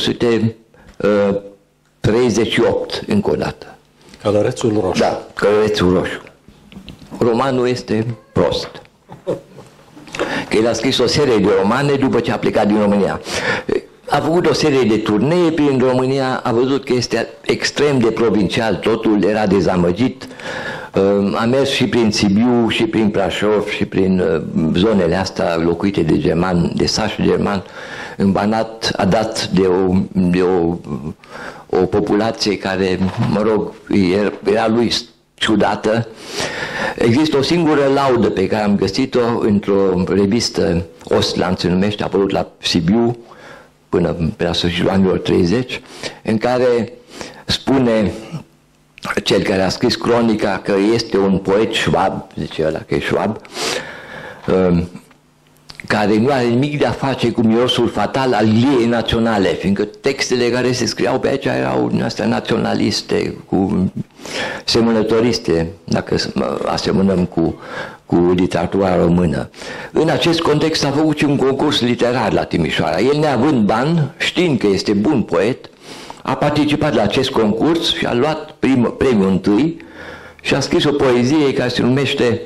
1938, încă o dată. Călărețul roșu. Da, Călărețul roșu. Romanul este prost. Că el a scris o serie de romane după ce a plecat din România. A făcut o serie de turnee prin România, a văzut că este extrem de provincial, totul era dezamăgit. A mers și prin Sibiu, și prin Brașov, și prin zonele astea locuite de germani, de sași germani. În Banat a dat de o populație care, mă rog, era lui ciudată. Există o singură laudă pe care am găsit-o într-o revistă, Ostland se numește, a apărut la Sibiu până pe la sfârșitul anilor 30, în care spune cel care a scris cronica că este un poet șvab, zice ăla că e șvab, care nu are nimic de a face cu mirosul fatal al gliei naționale, fiindcă textele care se scriau pe aici erau din astea naționaliste, cu semănătoriste, dacă asemănăm cu literatura română. În acest context a făcut și un concurs literar la Timișoara. El, neavând bani, știind că este bun poet, a participat la acest concurs și a luat premiul întâi și a scris o poezie care se numește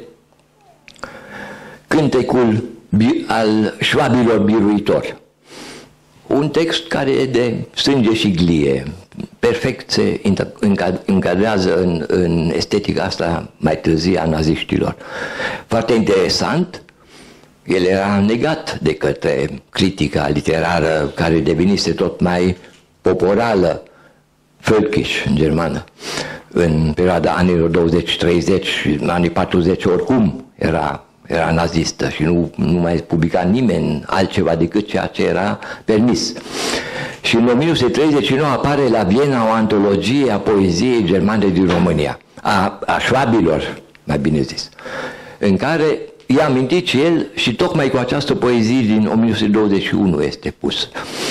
Cântecul al șvabilor biruitori. Un text care e de sânge și glie, perfect se încadrează în estetica asta mai târzie a naziștilor. Foarte interesant, el era negat de către critica literară care devenise tot mai poporală, Völkisch în germană, în perioada anilor 20-30, anii 40 oricum era nazistă și nu mai publica nimeni altceva decât ceea ce era permis. Și în 1939 apare la Viena o antologie a poeziei germane din România, a șvabilor, mai bine zis, în care i-a amintit și el și tocmai cu această poezie din 1921 este pus.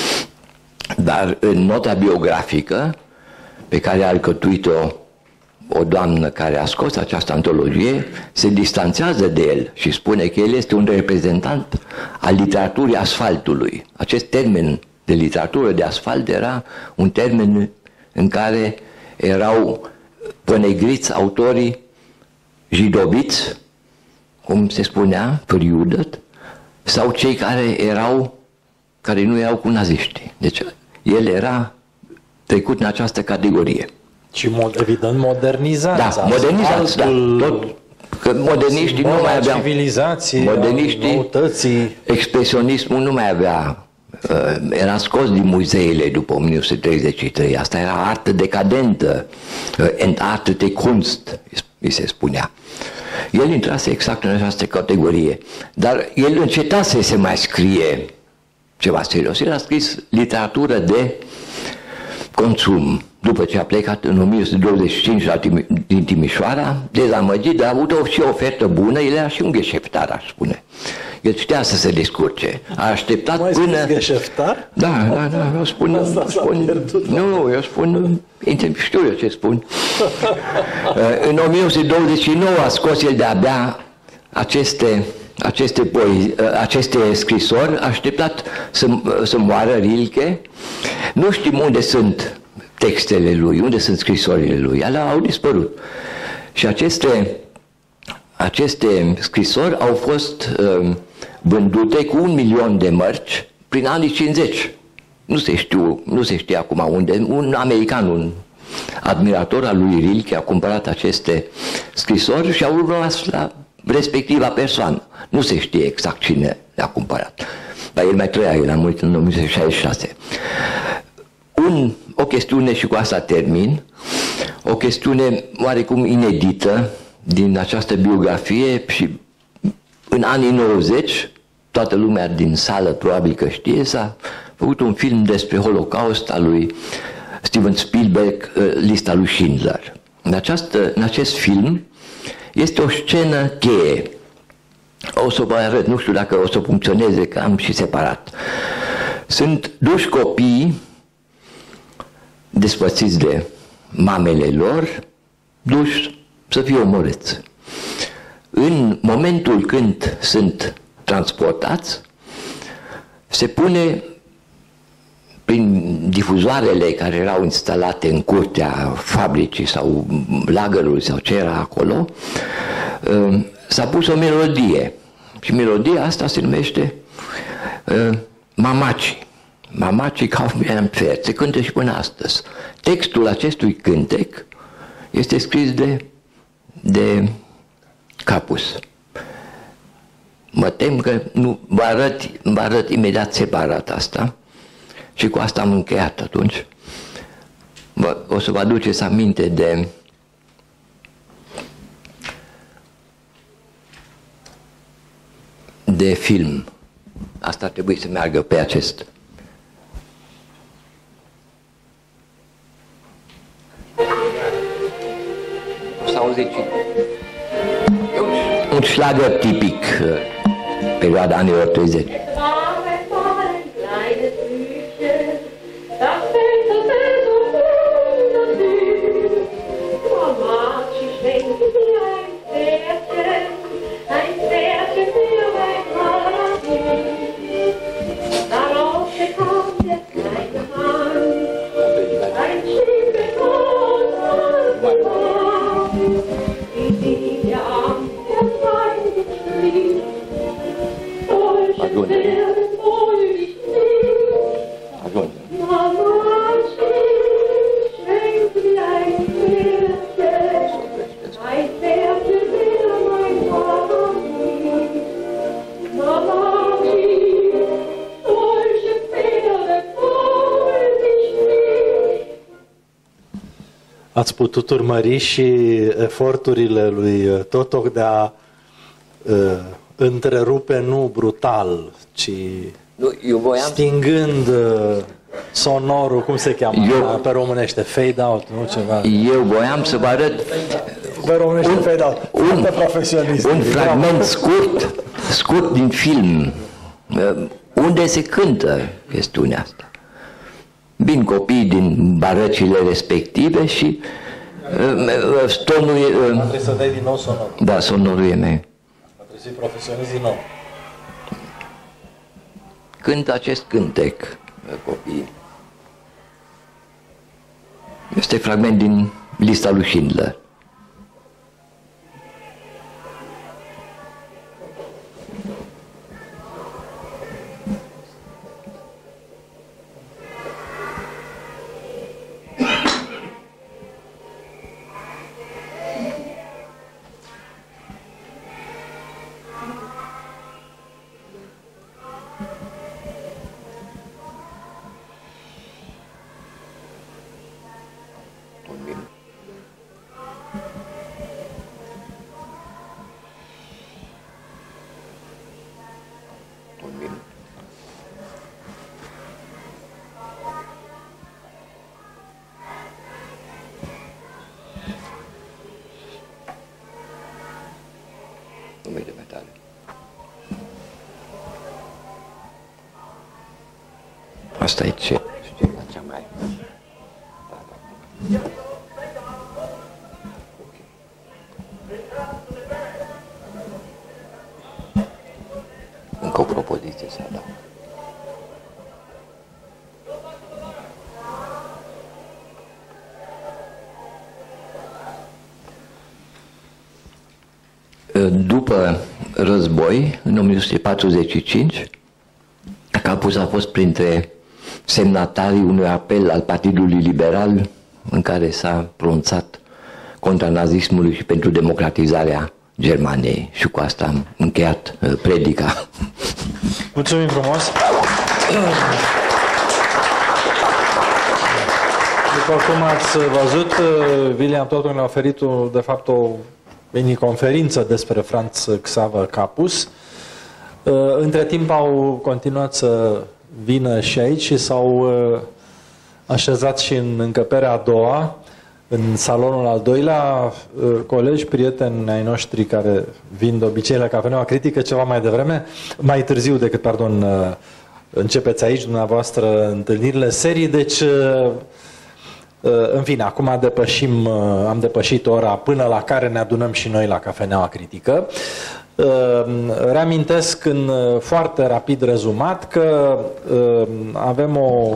Dar în nota biografică pe care a alcătuit-o o doamnă care a scos această antologie, se distanțează de el și spune că el este un reprezentant al literaturii asfaltului. Acest termen de literatură de asfalt era un termen în care erau pănegriți autorii jidoviți, cum se spunea, periudăt, sau cei care nu erau cu naziștii. Deci el era trecut în această categorie. Și evident modernizați. Da, modernizați, da. Tot, că moderniștii nu mai aveau civilizației, moderniștii, noutății. Expresionismul nu mai avea, era scos din muzeele după 1933. Asta era artă decadentă, Entartete de Kunst, îi se spunea. El intrase exact în această categorie, dar el încetase să mai scrie ceva serios. El a scris literatură de consum. După ce a plecat în 1925 din Timișoara, dezamăgit, dar a avut și o ofertă bună, el era și un gheșeftar, aș spune. El știa să se descurce. A așteptat mai până... gheșeftar? Da, eu spun... Nu, eu spun... Știu eu ce spun. În 1929 a scos el de-abia aceste scrisori, a așteptat să moară Rilke. Nu știm unde sunt textele lui, unde sunt scrisorile lui, ele au dispărut. Și aceste scrisori au fost vândute cu 1.000.000 de mărci prin anii 50. Nu se știe acum unde. Un american, un admirator al lui Rilke a cumpărat aceste scrisori și au urmat la respectiva persoană. Nu se știe exact cine le-a cumpărat. Dar el mai trăia, el a murit în 1966. O chestiune, și cu asta termin, o chestiune oarecum inedită din această biografie și în anii 90, toată lumea din sală probabil că știe, s-a făcut un film despre Holocaust al lui Steven Spielberg, Lista lui Schindler. În acest film este o scenă cheie. O să vă arăt, nu știu dacă o să funcționeze, că am și separat. Sunt duși copii despărțiți de mamele lor, duși să fie omorâți. În momentul când sunt transportați, se pune prin difuzoarele care erau instalate în curtea fabricii sau lagărului sau ce era acolo, s-a pus o melodie. Și melodia asta se numește Mamaci. Mamaci Kaufmann Pferd. Se cântă și până astăzi. Textul acestui cântec este scris de Capus. Mă tem că nu vă arăt imediat separat asta și cu asta am încheiat atunci. O să vă aduceți aminte de film. Asta trebuie să meargă pe acest. O să auziți un șlagăr tipic perioada anilor 30. Ați putut urmări și eforturile lui Totok de a întrerupe nu brutal, ci stingând sonorul, cum se cheamă pe românește, fade out, nu ceva. Eu voiam să vă arăt pe românește fade out, un fragment scurt din film, unde se cântă chestiunea asta. Vin copiii din barăcile respective și tonul e... Trebuie să dai din nou sonor. Da, sonorul e meu. Trebuie să fii profesionist din nou. Cântă acest cântec, copiii. Este fragment din lista lui Schindler. Asta e ce? Cea mai... Încă o propoziție să adaug. După război, în 1945, Capus a fost printre semnatarii unui apel al Partidului Liberal în care s-a pronunțat contra nazismului și pentru democratizarea Germaniei. Și cu asta am încheiat predica. Mulțumim frumos! După cum ați văzut, William Totok ne-a oferit de fapt o mini-conferință despre Franz Xaver Capus. Între timp au continuat să vină și aici și s-au așezat și în încăperea a doua, în salonul al doilea, colegi, prieteni ai noștri care vin de obicei la Cafeneaua Critică ceva mai devreme, mai târziu decât, pardon, începeți aici dumneavoastră întâlnirile serii, deci în fine, acum am depășit ora până la care ne adunăm și noi la Cafeneaua Critică. Reamintesc în foarte rapid rezumat că avem o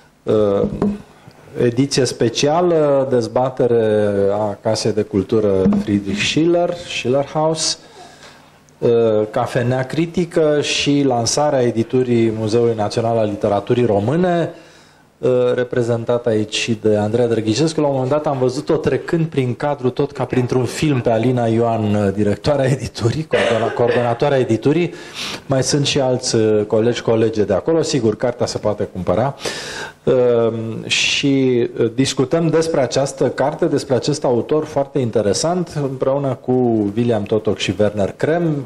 ediție specială, dezbatere a Casei de Cultură Friedrich Schiller, Schillerhaus, Cafenea Critică și lansarea editurii Muzeului Național al Literaturii Române, reprezentat aici și de Andreea Drăghișescu. La un moment dat am văzut-o trecând prin cadru, tot ca printr-un film, pe Alina Ioan, directoarea editurii, coordonatoarea editurii. Mai sunt și alți colegi de acolo. Sigur, cartea se poate cumpăra. Și discutăm despre această carte, despre acest autor foarte interesant, împreună cu William Totok și Werner Krem,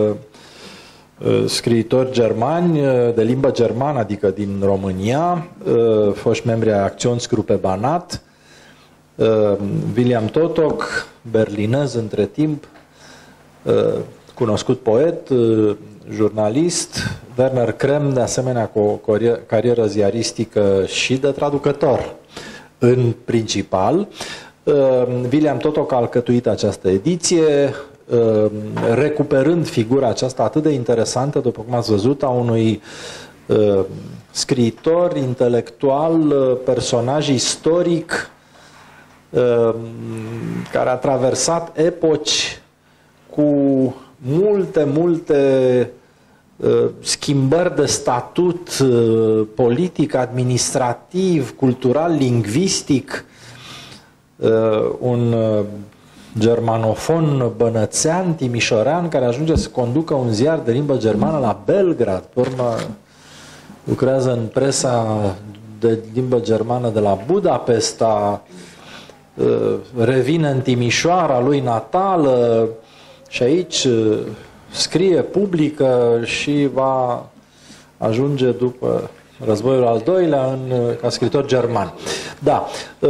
scriitori germani de limbă germană, adică din România, foști membri ai Aktionsgruppe Banat, William Totok, berlinez între timp, cunoscut poet, jurnalist, Werner Krem, de asemenea cu o carieră ziaristică și de traducător în principal. William Totok a alcătuit această ediție, recuperând figura aceasta atât de interesantă, după cum ați văzut, a unui scriitor, intelectual, personaj istoric, care a traversat epoci cu multe schimbări de statut politic, administrativ, cultural, lingvistic, un germanofon bănățean, timișorean, care ajunge să conducă un ziar de limbă germană la Belgrad. Pe urmă lucrează în presa de limbă germană de la Budapesta, revine în Timișoara lui natală și aici scrie, publică și va ajunge după războiul al doilea ca scriitor german. Da.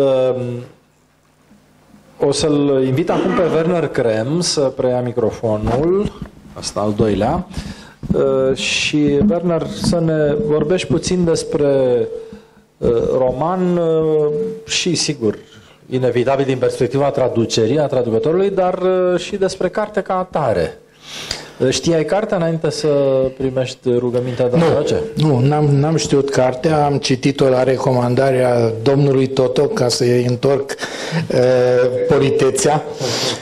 O să-l invit acum pe Werner Krem să preia microfonul, asta al doilea, și Werner să ne vorbești puțin despre roman și, sigur, inevitabil din perspectiva traducerii, a traducătorului, dar și despre carte ca atare. Știai cartea înainte să primești rugămintea de a face? Nu, n-am știut cartea, am citit-o la recomandarea domnului Totok ca să-i întorc politețea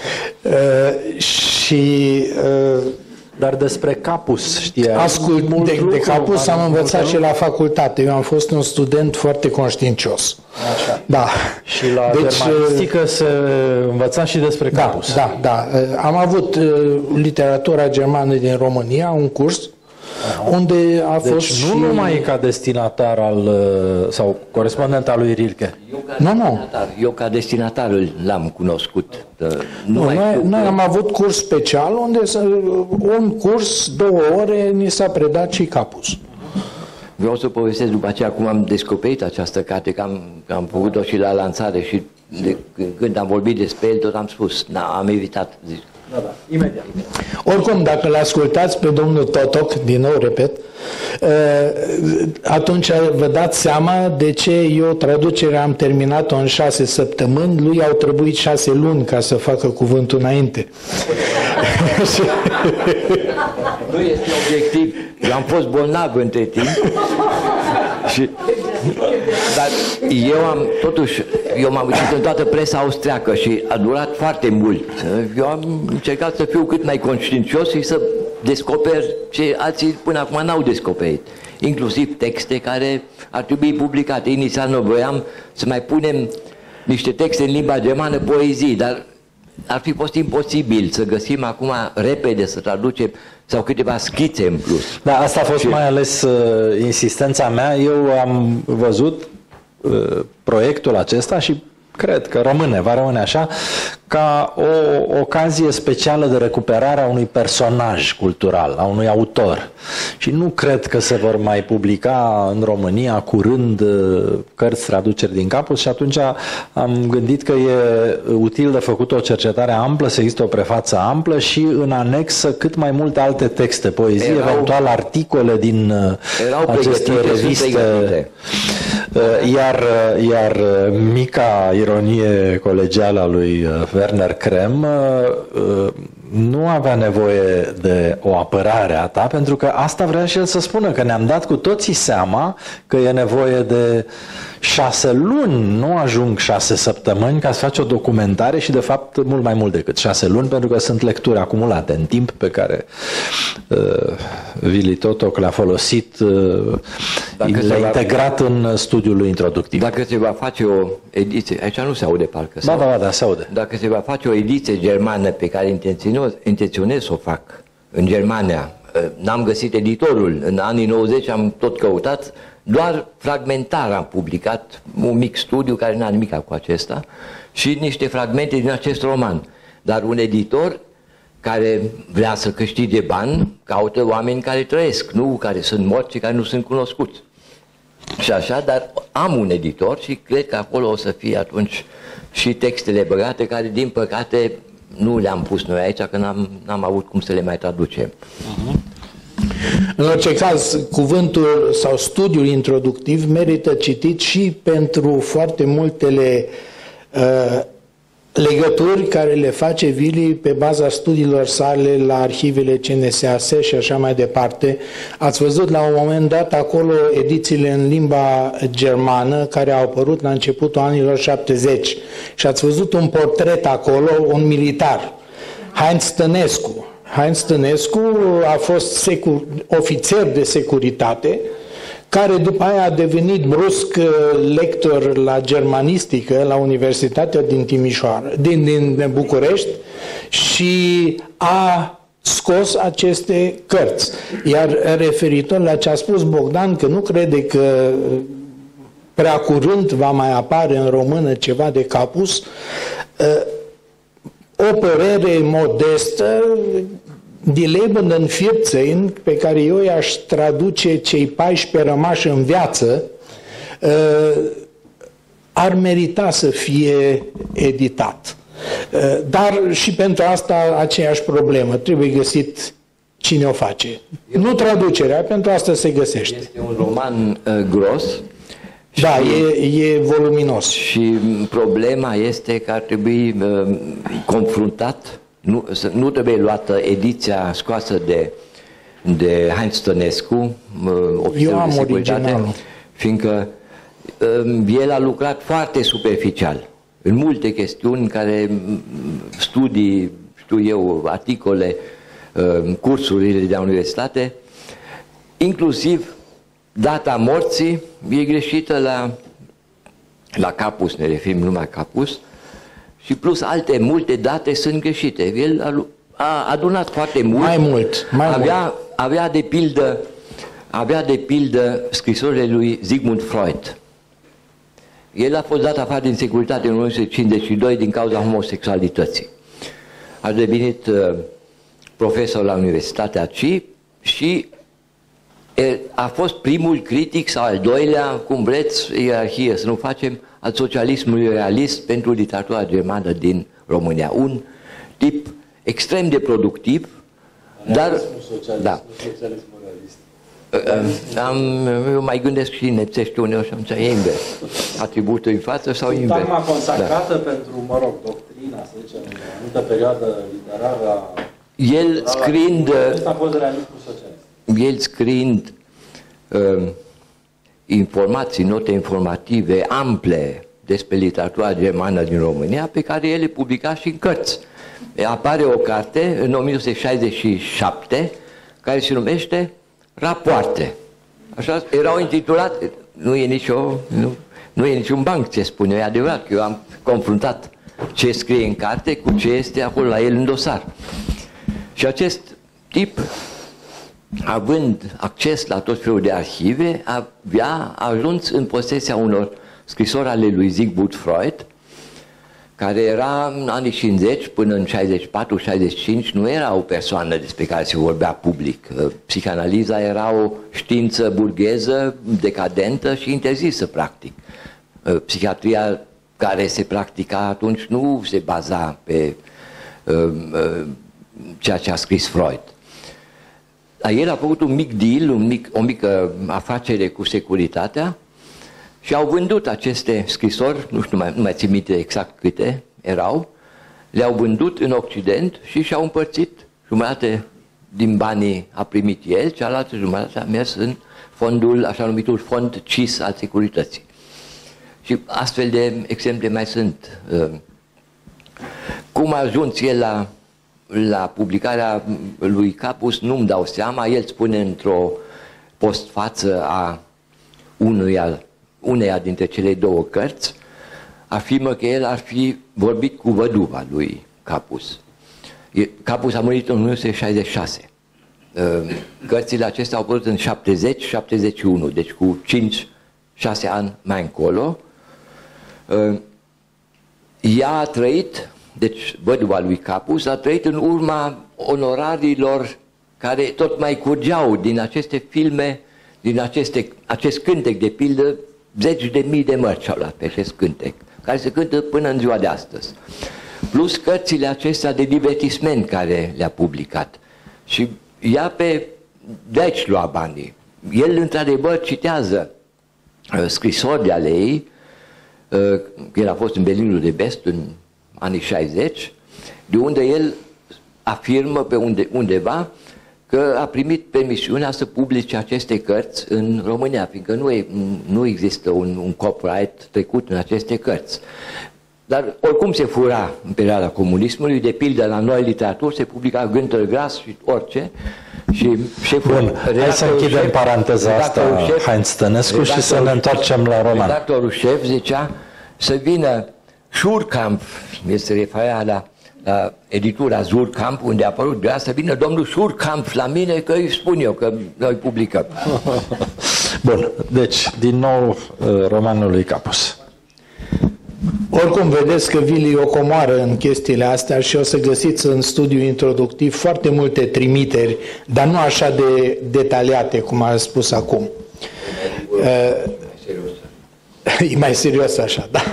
și... Dar despre Capus știai? Ascult, de Capus am învățat și la facultate. Eu am fost un student foarte conștiincios. Așa. Da. Și la germanistică se învăța și despre Capus. Da. Am avut literatura germană din România, un curs, unde a fost și... nu numai ca destinatar sau corespondent al lui Rilke. Eu ca destinatar l-am cunoscut. Noi am avut curs special unde un curs, 2 ore, ni s-a predat și Capus. Vreau să povestesc după aceea cum am descoperit această carte, că am făcut-o și la lansare și când am vorbit despre el tot am spus, am evitat. Da, imediat. Oricum, dacă l-ascultați pe domnul Totok, din nou repet, atunci vă dați seama de ce eu traducerea am terminat-o în 6 săptămâni, lui au trebuit 6 luni ca să facă cuvântul înainte. Nu este obiectiv. Eu am fost bolnav între timp. Dar eu m-am citit în toată presa austriacă și a durat foarte mult. Eu am încercat să fiu cât mai conștiincios și să descoper ce alții până acum n-au descoperit. Inclusiv texte care ar trebui publicate. Inițial noi voiam să mai punem niște texte în limba germană, poezii, dar ar fi fost imposibil să găsim acum repede, să traducem sau câteva schițe în plus. Da, asta a fost mai ales insistența mea. Eu am văzut proiectul acesta și cred că va rămâne așa, ca o ocazie specială de recuperare a unui personaj cultural, a unui autor. Și nu cred că se vor mai publica în România curând cărți traduceri din Capus și atunci am gândit că e util de făcut o cercetare amplă, să există o prefață amplă și în anexă cât mai multe alte texte, poezii, eventual articole din aceste reviste. Iar mica ironie colegială a lui Werner Krem nu avea nevoie de o apărare a ta, pentru că asta vrea și el să spună, că ne-am dat cu toții seama că e nevoie de 6 luni, nu ajung 6 săptămâni ca să faci o documentare și de fapt mult mai mult decât 6 luni, pentru că sunt lecturi acumulate în timp pe care Willy Totok le-a folosit, le-a integrat în studiul lui introductiv. Dacă se va face o ediție, aici nu se aude parcă. Da, se aude. Dacă se va face o ediție germană pe care intenționez să o fac în Germania, n-am găsit editorul, în anii 90 am tot căutat, doar fragmentar am publicat un mic studiu care n-a nimic cu acesta și niște fragmente din acest roman. Dar un editor care vrea să câștige bani caută oameni care trăiesc, nu care sunt morți și care nu sunt cunoscuți. Și așa, dar am un editor și cred că acolo o să fie atunci și textele băgate care, din păcate, nu le-am pus noi aici, că n-am avut cum să le mai traducem. În orice caz, cuvântul sau studiul introductiv merită citit și pentru foarte multele legături care le face Vili pe baza studiilor sale la arhivele CNSAS și așa mai departe. Ați văzut la un moment dat acolo edițiile în limba germană care au apărut la începutul anilor 70 și ați văzut un portret acolo, un militar, Heinz Stănescu. Heinz Stănescu a fost ofițer de securitate, care după aia a devenit brusc lector la germanistică la Universitatea din Timișoara, din București, și a scos aceste cărți. Iar referitor la ce a spus Bogdan, că nu crede că prea curând va mai apare în română ceva de Capus, o părere modestă, Die lebenden 14, pe care eu i-aș traduce cei 14 rămași în viață, ar merita să fie editat. Dar și pentru asta aceeași problemă. Trebuie găsit cine o face. Nu traducerea, pentru asta se găsește. Este un roman gros. Da, e voluminos. Și problema este că ar trebui confruntat. Nu trebuie luată ediția scoasă de Heinz Stănescu, ofițerul de securitate, fiindcă el a lucrat foarte superficial în multe chestiuni care studii, știu eu, articole, cursurile de la universitate, inclusiv data morții e greșită la Capus, ne referim numai Capus, și plus alte multe date sunt greșite. El a adunat foarte mult. Mai mult. Avea de pildă scrisorile lui Sigmund Freud. El a fost dat afară din securitate în 1952 din cauza homosexualității. A devenit profesor la Universitatea CI și a fost primul critic sau al doilea, cum vreți, ierarhie, să nu facem, al socialismului realist pentru literatura germană din România. Un tip extrem de productiv, dar... Da. Eu mai gândesc și nețești uneori și am zis, e invers. Atributul în față sau invers. Sintagma consacrată pentru, mă rog, doctrina, să zicem, în anumită perioadă literară... El scriind... Acesta a fost realismul socialist. El scriind informații, note informative ample despre literatura germană din România, pe care el le publica și în cărți. Apare o carte în 1967 care se numește Rapoarte. Așa erau intitulate. Nu e niciun banc ce spune, e adevărat că eu am confruntat ce scrie în carte cu ce este acolo la el în dosar. Și acest tip, având acces la tot felul de arhive, avea ajuns în posesia unor scrisori ale lui Sigmund Freud, care era în anii 50 până în 64-65, nu era o persoană despre care se vorbea public. Psihanaliza era o știință burgheză, decadentă și interzisă, practic. Psihiatria care se practica atunci nu se baza pe ceea ce a scris Freud. El a făcut un mic deal, o mică afacere cu securitatea și au vândut aceste scrisori, nu mai țin minte exact câte erau, le-au vândut în Occident și și-au împărțit. Jumătate din banii a primit el, cealaltă jumătate a mers în fondul, așa numitul fond CIS al securității. Și astfel de exemple mai sunt. Cum a ajuns el la publicarea lui Capus, nu-mi dau seama. El spune într-o postfață a uneia dintre cele două cărți, afirmă că el ar fi vorbit cu văduva lui Capus. Capus a murit în 1966. Cărțile acestea au apărut în 70-71, deci cu 5-6 ani mai încolo. Ea a trăit, deci văduva lui Capus, a trăit în urma onorariilor care tot mai curgeau din aceste filme, din acest cântec, de pildă, 10.000 de mărci au luat pe acest cântec, care se cântă până în ziua de astăzi. plus cărțile acestea de divertisment care le-a publicat. Și ea de aici lua banii. El, într-adevăr, citează scrisori de ale ei, el a fost în Berlinul de Vest în anii 60, de unde el afirmă pe undeva că a primit permisiunea să publice aceste cărți în România, fiindcă nu există un copyright trecut în aceste cărți. Dar oricum se fura în perioada comunismului, de pildă la Noi Literaturi se publica Günter Grass și orice. Și șeful, bun, hai să închidem paranteza asta, Heinz Stănescu, și să ne întoarcem la roman. Redactorul șef zicea să vină Schurkamp, se referea la editura Surkamp, unde a apărut de asta, să vină domnul Schurkamp la mine că îi spun eu că noi publicăm. Bun, deci, din nou, romanul lui Capus. Oricum vedeți că Vili o comoară în chestiile astea și o să găsiți în studiul introductiv foarte multe trimiteri, dar nu așa de detaliate cum a spus acum. E mai serios așa, da.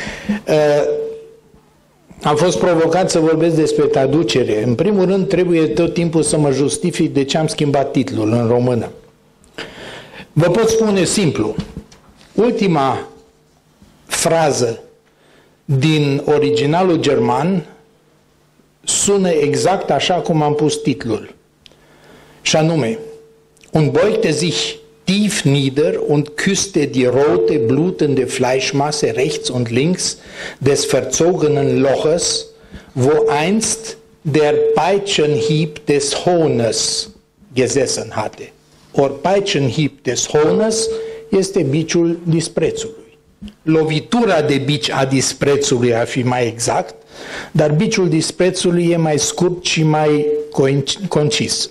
Am fost provocat să vorbesc despre traducere. În primul rând trebuie tot timpul să mă justific de ce am schimbat titlul în română. Vă pot spune simplu. Ultima frază din originalul german sună exact așa cum am pus titlul. Și anume, und beugte sich tief nieder und küsste die rote, blutende Fleischmasse rechts und links des verzogenen Loches, wo einst der Peitschenhieb des Hohnes gesessen hatte. Or Peitschenhieb des Hohnes este biciul disprețului. Lovitura de bici a disprețului ar fi mai exact, dar biciul disprețului e mai scurt și mai concis.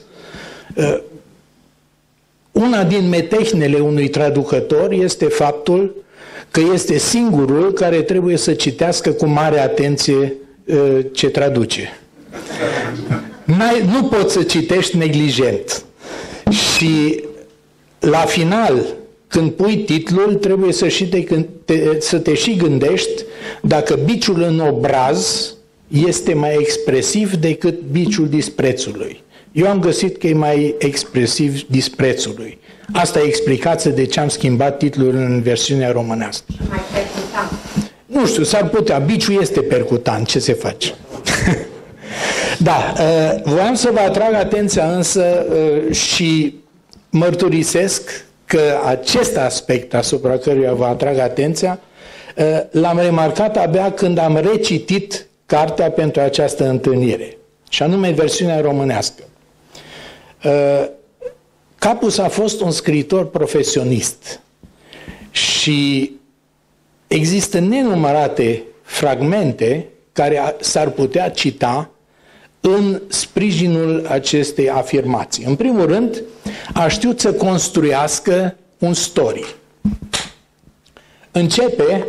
Una din metehnele unui traducător este faptul că este singurul care trebuie să citească cu mare atenție ce traduce. Nu poți să citești neglijent. Și la final, când pui titlul, trebuie să te și gândești dacă biciul în obraz este mai expresiv decât biciul disprețului. Eu am găsit că e mai expresiv disprețului. Asta e explicația de ce am schimbat titlul în versiunea românească. Mai percutant. Nu știu, s-ar putea. Biciul este percutant. Ce se face? Da, voiam să vă atrag atenția însă și mărturisesc că acest aspect asupra căruia vă atrag atenția l-am remarcat abia când am recitit cartea pentru această întâlnire, și anume versiunea românească. Capus a fost un scriitor profesionist și există nenumărate fragmente care s-ar putea cita în sprijinul acestei afirmații. În primul rând, a știut să construiască un story. Începe,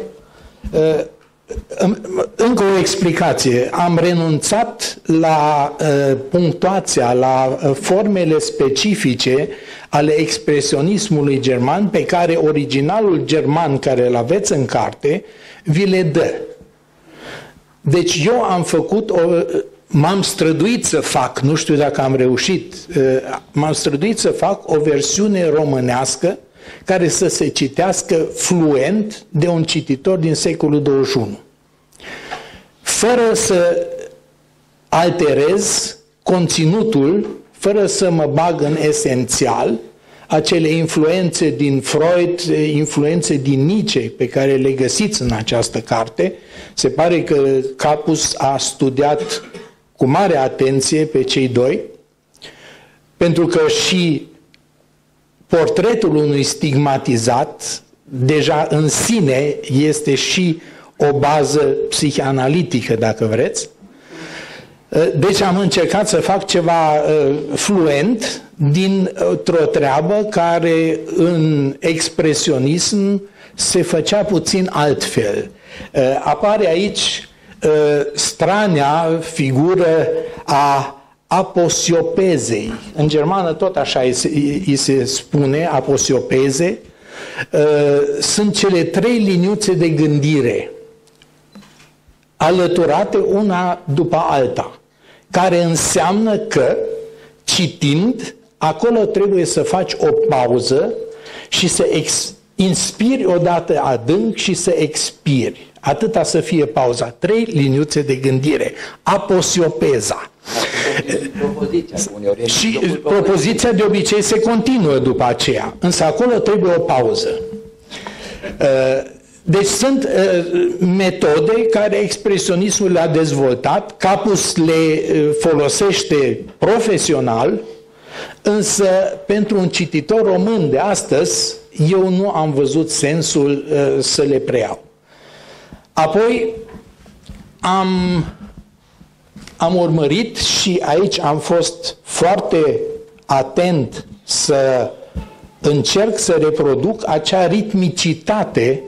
încă o explicație, am renunțat la punctuația, la formele specifice ale expresionismului german pe care originalul german care îl aveți în carte vi le dă. Deci eu am făcut m-am străduit să fac, nu știu dacă am reușit, m-am străduit să fac o versiune românească care să se citească fluent de un cititor din secolul 21. Fără să alterez conținutul, fără să mă bag în esențial, acele influențe din Freud, influențe din Nietzsche pe care le găsiți în această carte. Se pare că Capus a studiat cu mare atenție pe cei doi, pentru că și portretul unui stigmatizat deja în sine este și o bază psihanalitică, dacă vreți. Deci am încercat să fac ceva fluent dintr-o treabă care în expresionism se făcea puțin altfel. Apare aici strania figură a aposiopezei. În germană tot așa îi se spune, aposiopeze. Sunt cele trei liniuțe de gândire. alăturate una după alta, care înseamnă că, citind, acolo trebuie să faci o pauză și să inspiri odată adânc și să expiri. Atâta să fie pauza. 3 liniuțe de gândire. Aposiopeza. Și propoziția de obicei se continuă după aceea, însă acolo trebuie o pauză. Deci sunt metode care expresionismul le-a dezvoltat, Capus le folosește profesional, însă pentru un cititor român de astăzi, eu nu am văzut sensul să le preiau. Apoi am urmărit și aici am fost foarte atent să încerc să reproduc acea ritmicitate.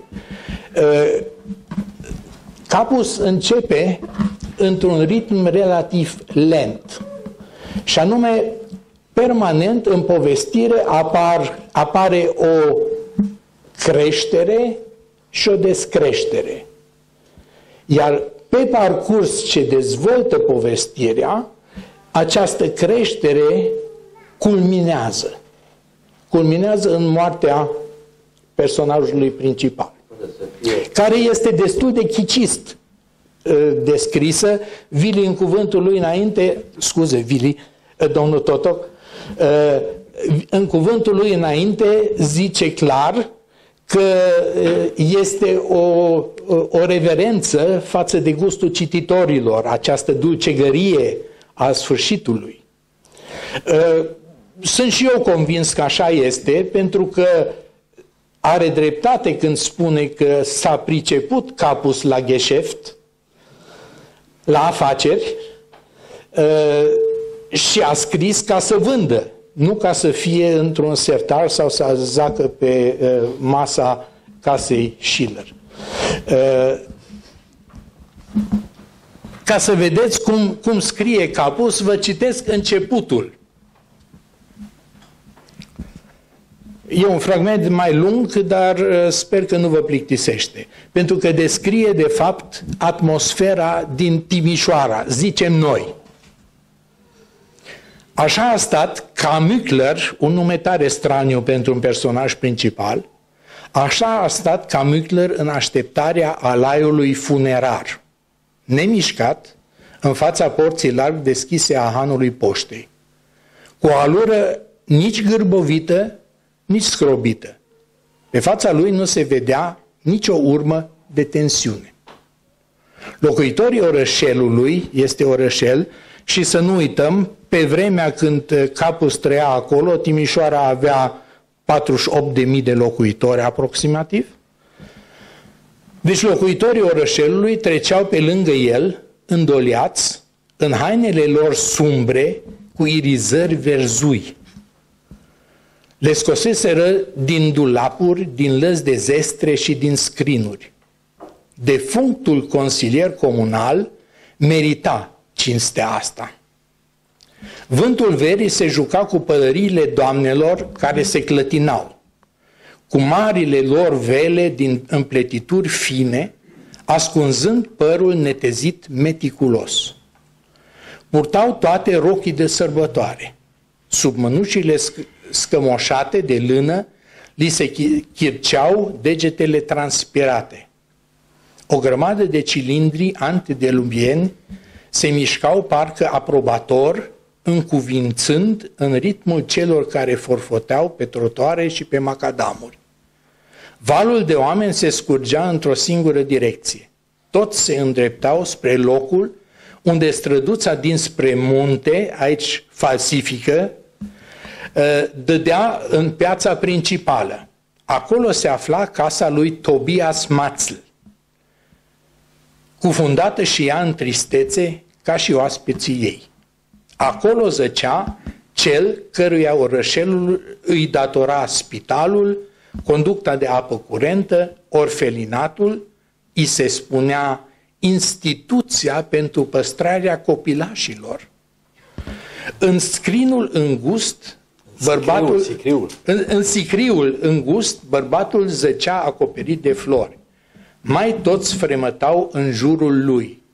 Capus începe într-un ritm relativ lent și anume permanent în povestire apare o creștere și o descreștere. Iar pe parcurs ce dezvoltă povestirea, această creștere culminează. Culminează în moartea personajului principal, care este destul de chicist descrisă. Vili în cuvântul lui înainte, scuze Vili, domnul Totoc, în cuvântul lui înainte zice clar că este o reverență față de gustul cititorilor, această dulcegărie a sfârșitului. Sunt și eu convins că așa este, pentru că are dreptate când spune că s-a priceput Capus la geschäft, la afaceri, și a scris ca să vândă, nu ca să fie într-un sertar sau să zacă pe masa casei Schiller. Ca să vedeți cum scrie Capus, vă citesc începutul. E un fragment mai lung, dar sper că nu vă plictisește. Pentru că descrie, de fapt, atmosfera din Timișoara, zicem noi. Așa a stat ca Mückler, un nume tare straniu pentru un personaj principal, așa a stat ca Mückler în așteptarea alaiului funerar, nemișcat, în fața porții larg deschise a hanului poștei, cu o alură nici gârbovită, nici scrobită. Pe fața lui nu se vedea nicio urmă de tensiune. Locuitorii orășelului, este orășel, și să nu uităm, pe vremea când Capus trăia acolo, Timișoara avea 48.000 de locuitori aproximativ. Deci locuitorii orășelului treceau pe lângă el, îndoliați, în hainele lor sumbre, cu irizări verzui. Le scoseseră din dulapuri, din lăzi de zestre și din scrinuri. Defunctul consilier comunal merita cinstea asta. Vântul verii se juca cu pălăriile doamnelor care se clătinau, cu marile lor vele din împletituri fine, ascunzând părul netezit meticulos. Purtau toate rochii de sărbătoare. Sub mânușile scămoșate de lână li se chirceau degetele transpirate. O grămadă de cilindri antediluvieni se mișcau parcă aprobator, încuvințând în ritmul celor care forfoteau pe trotuare și pe macadamuri. Valul de oameni se scurgea într-o singură direcție. Toți se îndreptau spre locul unde străduța dinspre munte, aici falsifică, dădea în piața principală. Acolo se afla casa lui Tobias Matzl, cufundată și ea în tristețe ca și oaspeții ei. Acolo zăcea cel căruia orășelul îi datora spitalul, conducta de apă curentă, orfelinatul, îi se spunea instituția pentru păstrarea copilașilor. În scrinul îngust, în sicriul îngust, bărbatul zăcea acoperit de flori. Mai toți fremătau în jurul lui.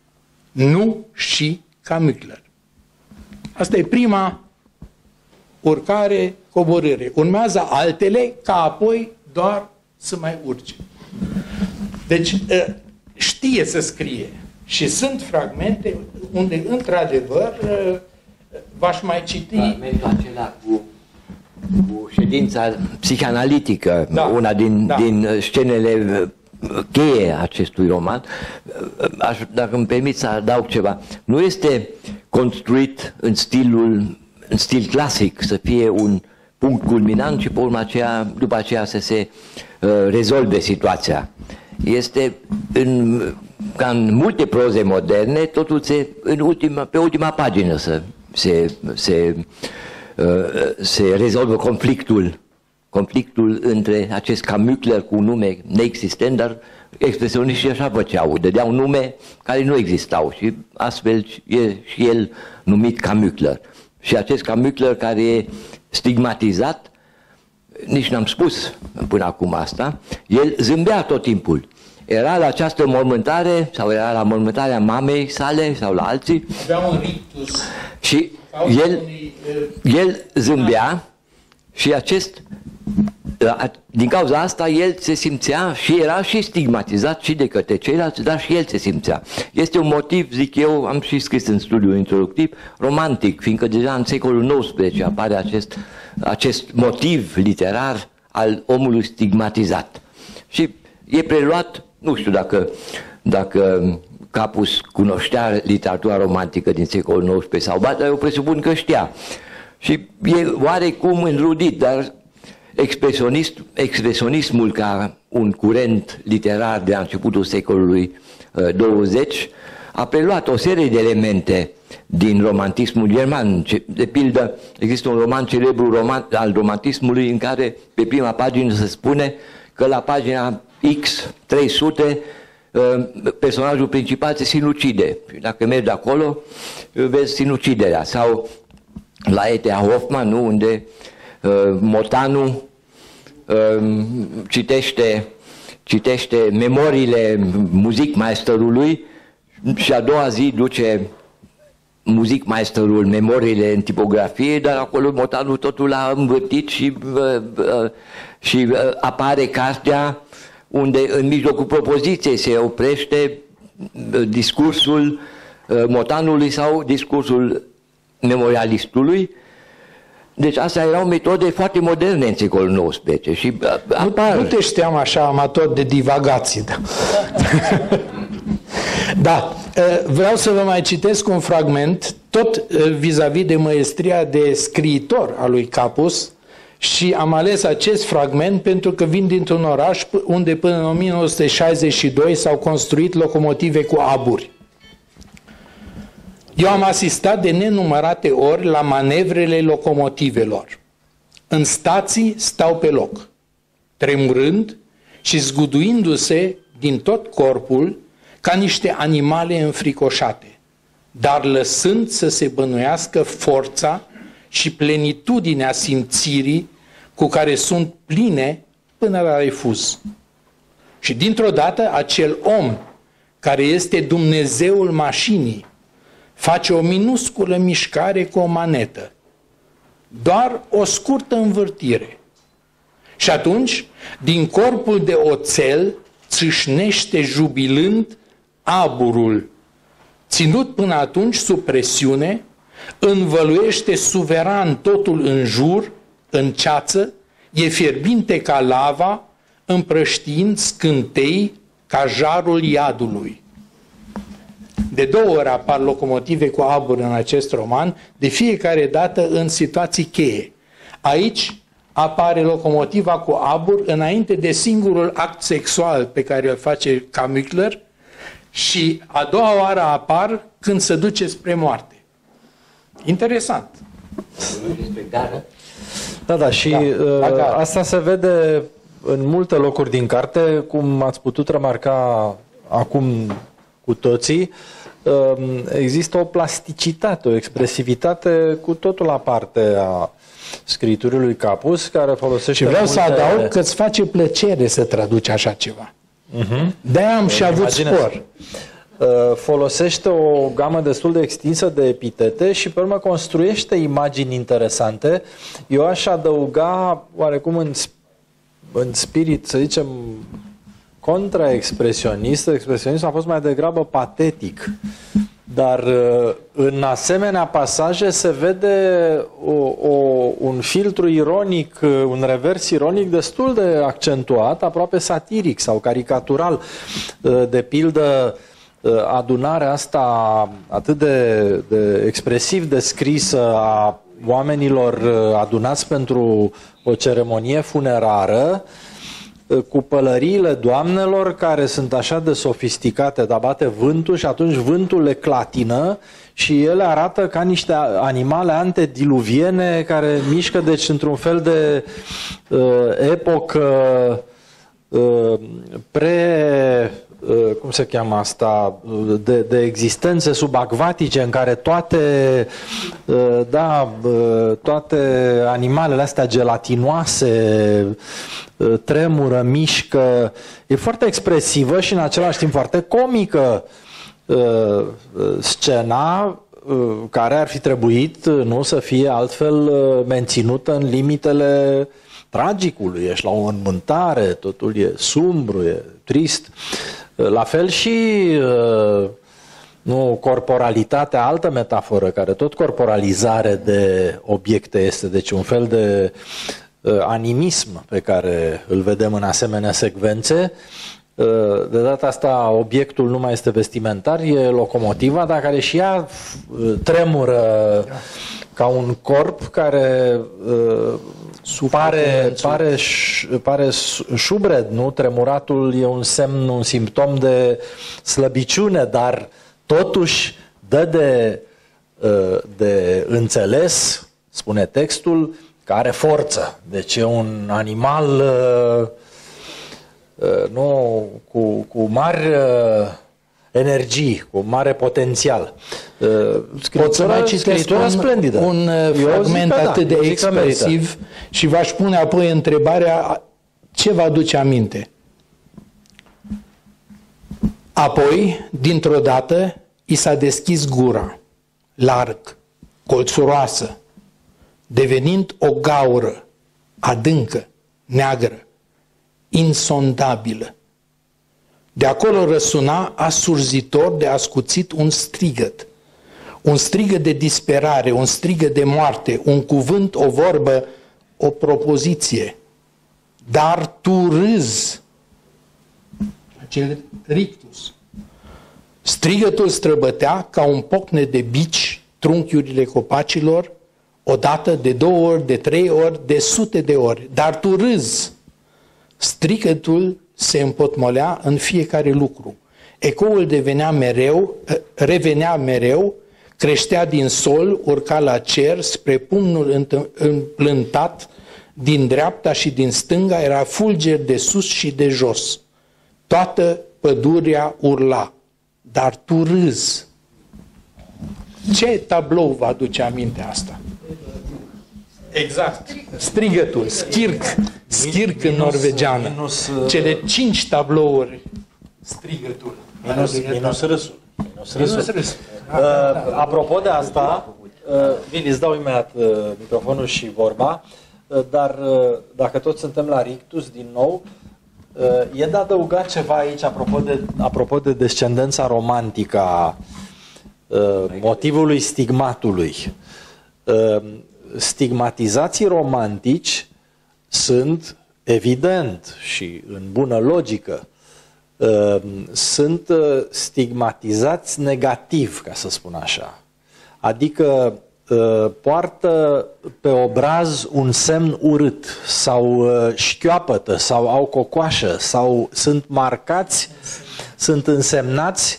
nu și ca Müchler. Asta e prima urcare, coborâre. Urmează altele, ca apoi doar să mai urce. Deci știe să scrie. Și sunt fragmente unde, într-adevăr, v-aș mai citi... Fragmentul acela cu ședința psihanalitică, Da, una din scenele cheie acestui roman. Dacă îmi permit să adaug ceva, nu este construit în stil clasic, să fie un punct culminant și după aceea să se rezolve situația. Este ca în multe proze moderne, totul pe ultima pagină se rezolvă conflictul între acest Müchler cu un nume neexistent, dar expresioniștii așa făceau, dădeau nume care nu existau și astfel e și el numit Müchler. Și acest Müchler care e stigmatizat, nici n-am spus până acum asta, el zâmbea tot timpul. Era la această mormântare sau era la mormântarea mamei sale sau la alții și el zâmbea și din cauza asta el se simțea și era și stigmatizat și de către ceilalți, dar și el se simțea. Este un motiv, zic eu, am și scris în studiul introductiv, romantic, fiindcă deja în secolul XIX apare acest motiv literar al omului stigmatizat. Și e preluat, nu știu dacă Capus cunoștea literatura romantică din secolul XIX sau ba, dar eu presupun că știa. Și e oarecum înrudit, dar expresionismul ca un curent literar de la începutul secolului 20 a preluat o serie de elemente din romantismul german. De pildă, există un roman celebru al romantismului în care pe prima pagină se spune că la pagina X300 personajul principal se sinucide. Și dacă mergi de acolo, vezi sinuciderea. Sau la E.T.A. Hoffmann, nu? Unde Motanu citește memoriile muzicmeisterului și a doua zi duce muzicmeisterul memoriile în tipografie, dar acolo Motanu totul l-a învârtit și apare cartea unde în mijlocul propoziției se oprește discursul Motanului sau discursul memorialistului. Deci astea erau metode foarte moderne în secolul XIX și apar... Nu te știam așa amator de divagații. Da. Da, vreau să vă mai citesc un fragment, tot vis-a-vis de măestria de scriitor a lui Capus, și am ales acest fragment pentru că vin dintr-un oraș unde până în 1962 s-au construit locomotive cu aburi. Eu am asistat de nenumărate ori la manevrele locomotivelor. În stații stau pe loc, tremurând și zguduindu-se din tot corpul ca niște animale înfricoșate, dar lăsând să se bănuiască forța și plenitudinea simțirii cu care sunt pline până la refuz. Și dintr-o dată acel om care este Dumnezeul mașinii face o minusculă mișcare cu o manetă, doar o scurtă învârtire. Și atunci, din corpul de oțel, țâșnește jubilând aburul, ținut până atunci sub presiune, învăluiește suveran totul în jur, în ceață, e fierbinte ca lava, împrăștiind scântei ca jarul iadului. De 2 ori apar locomotive cu abur în acest roman, de fiecare dată în situații cheie. Aici apare locomotiva cu abur înainte de singurul act sexual pe care îl face Müchler și a doua oară apar când se duce spre moarte. Interesant. Da, și asta se vede în multe locuri din carte, cum ați putut remarca acum cu toții. Există o plasticitate, o expresivitate cu totul aparte a scriturii lui Capus, care folosește... Și vreau să adaug că îți face plăcere să traduci așa ceva. De-aia am și avut spor. folosește o gamă destul de extinsă de epitete și pe urmă construiește imagini interesante. Eu aș adăuga oarecum în spirit, să zicem, contraexpresionist. Expresionismul a fost mai degrabă patetic. Dar în asemenea pasaje se vede un filtru ironic, un revers ironic destul de accentuat, aproape satiric sau caricatural. De pildă, adunarea asta atât de expresiv descrisă a oamenilor adunați pentru o ceremonie funerară, cu pălăriile doamnelor care sunt așa de sofisticate, dar bate vântul și atunci vântul le clatină și ele arată ca niște animale antediluviene care mișcă deci într-un fel de epocă cum se cheamă asta, de existențe subacvatice în care toate animalele astea gelatinoase tremură, mișcă. E foarte expresivă și în același timp foarte comică scena, care ar fi trebuit nu să fie altfel menținută în limitele tragicului. Ești la o înmântare, totul e sumbru, e trist. La fel și corporalitatea, altă metaforă, care tot corporalizare de obiecte este, deci un fel de animism pe care îl vedem în asemenea secvențe. De data asta obiectul nu mai este vestimentar, e locomotiva, dar care și ea tremură ca un corp care pare șubred, nu? Tremuratul e un semn, un simptom de slăbiciune, dar totuși dă de înțeles, spune textul, că are forță. Deci e un animal cu mari energii, cu mare potențial. Pot să mai citesc un fragment atât de expresiv și v-aș pune apoi întrebarea ce vă aduce aminte. Apoi, dintr-o dată, i s-a deschis gura, larg, colțuroasă, devenind o gaură adâncă, neagră, insondabilă. De acolo răsuna asurzitor de ascuțit un strigăt de disperare, un strigăt de moarte, un cuvânt, o vorbă, o propoziție. Dar tu râzi. Acel rictus. Strigătul străbătea ca un pocnet de bici trunchiurile copacilor, odată, de 2 ori, de 3 ori, de sute de ori. Dar tu râzi. Strigătul se împotmolea în fiecare lucru. Ecoul revenea mereu, creștea din sol, urca la cer, spre pumnul împlântat, din dreapta și din stânga era fulger de sus și de jos. Toată pădurea urla. Dar tu râzi. Ce tablou vă aduce aminte asta? Exact. Strigătul, schirc în norvegiană. Cele 5 tablouri. Strigătul. Minus râsul. Apropo de asta, Vili, îți dau imediat microfonul și vorba, dar dacă toți suntem la rictus din nou, e de adăugat ceva aici apropo de descendența romantică a motivului stigmatului. Stigmatizații romantici sunt, evident și în bună logică, sunt stigmatizați negativ, ca să spun așa. Adică poartă pe obraz un semn urât sau șchioapătă sau au cocoașă sau sunt marcați, sunt însemnați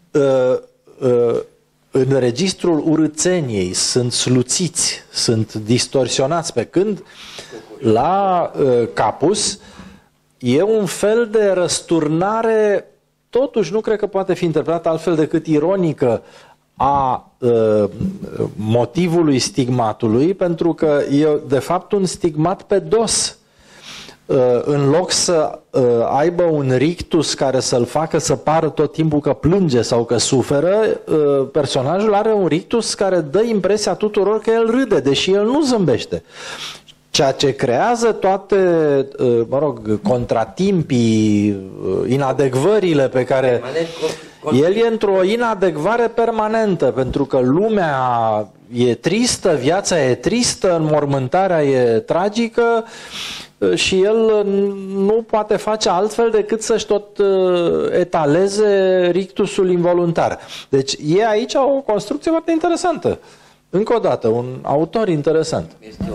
în registrul urâțeniei, sunt sluțiți, sunt distorsionați, pe când la Capus e un fel de răsturnare, totuși nu cred că poate fi interpretată altfel decât ironică, a motivului stigmatului, pentru că e de fapt un stigmat pe dos. în loc să aibă un rictus care să-l facă să pară tot timpul că plânge sau că suferă, personajul are un rictus care dă impresia tuturor că el râde, deși el nu zâmbește. Ceea ce creează toate, contratimpii, inadecvările pe care... El e într-o inadecvare permanentă, pentru că lumea e tristă, viața e tristă, înmormântarea e tragică și el nu poate face altfel decât să-și tot etaleze rictusul involuntar. Deci e aici o construcție foarte interesantă. Încă o dată, un autor interesant.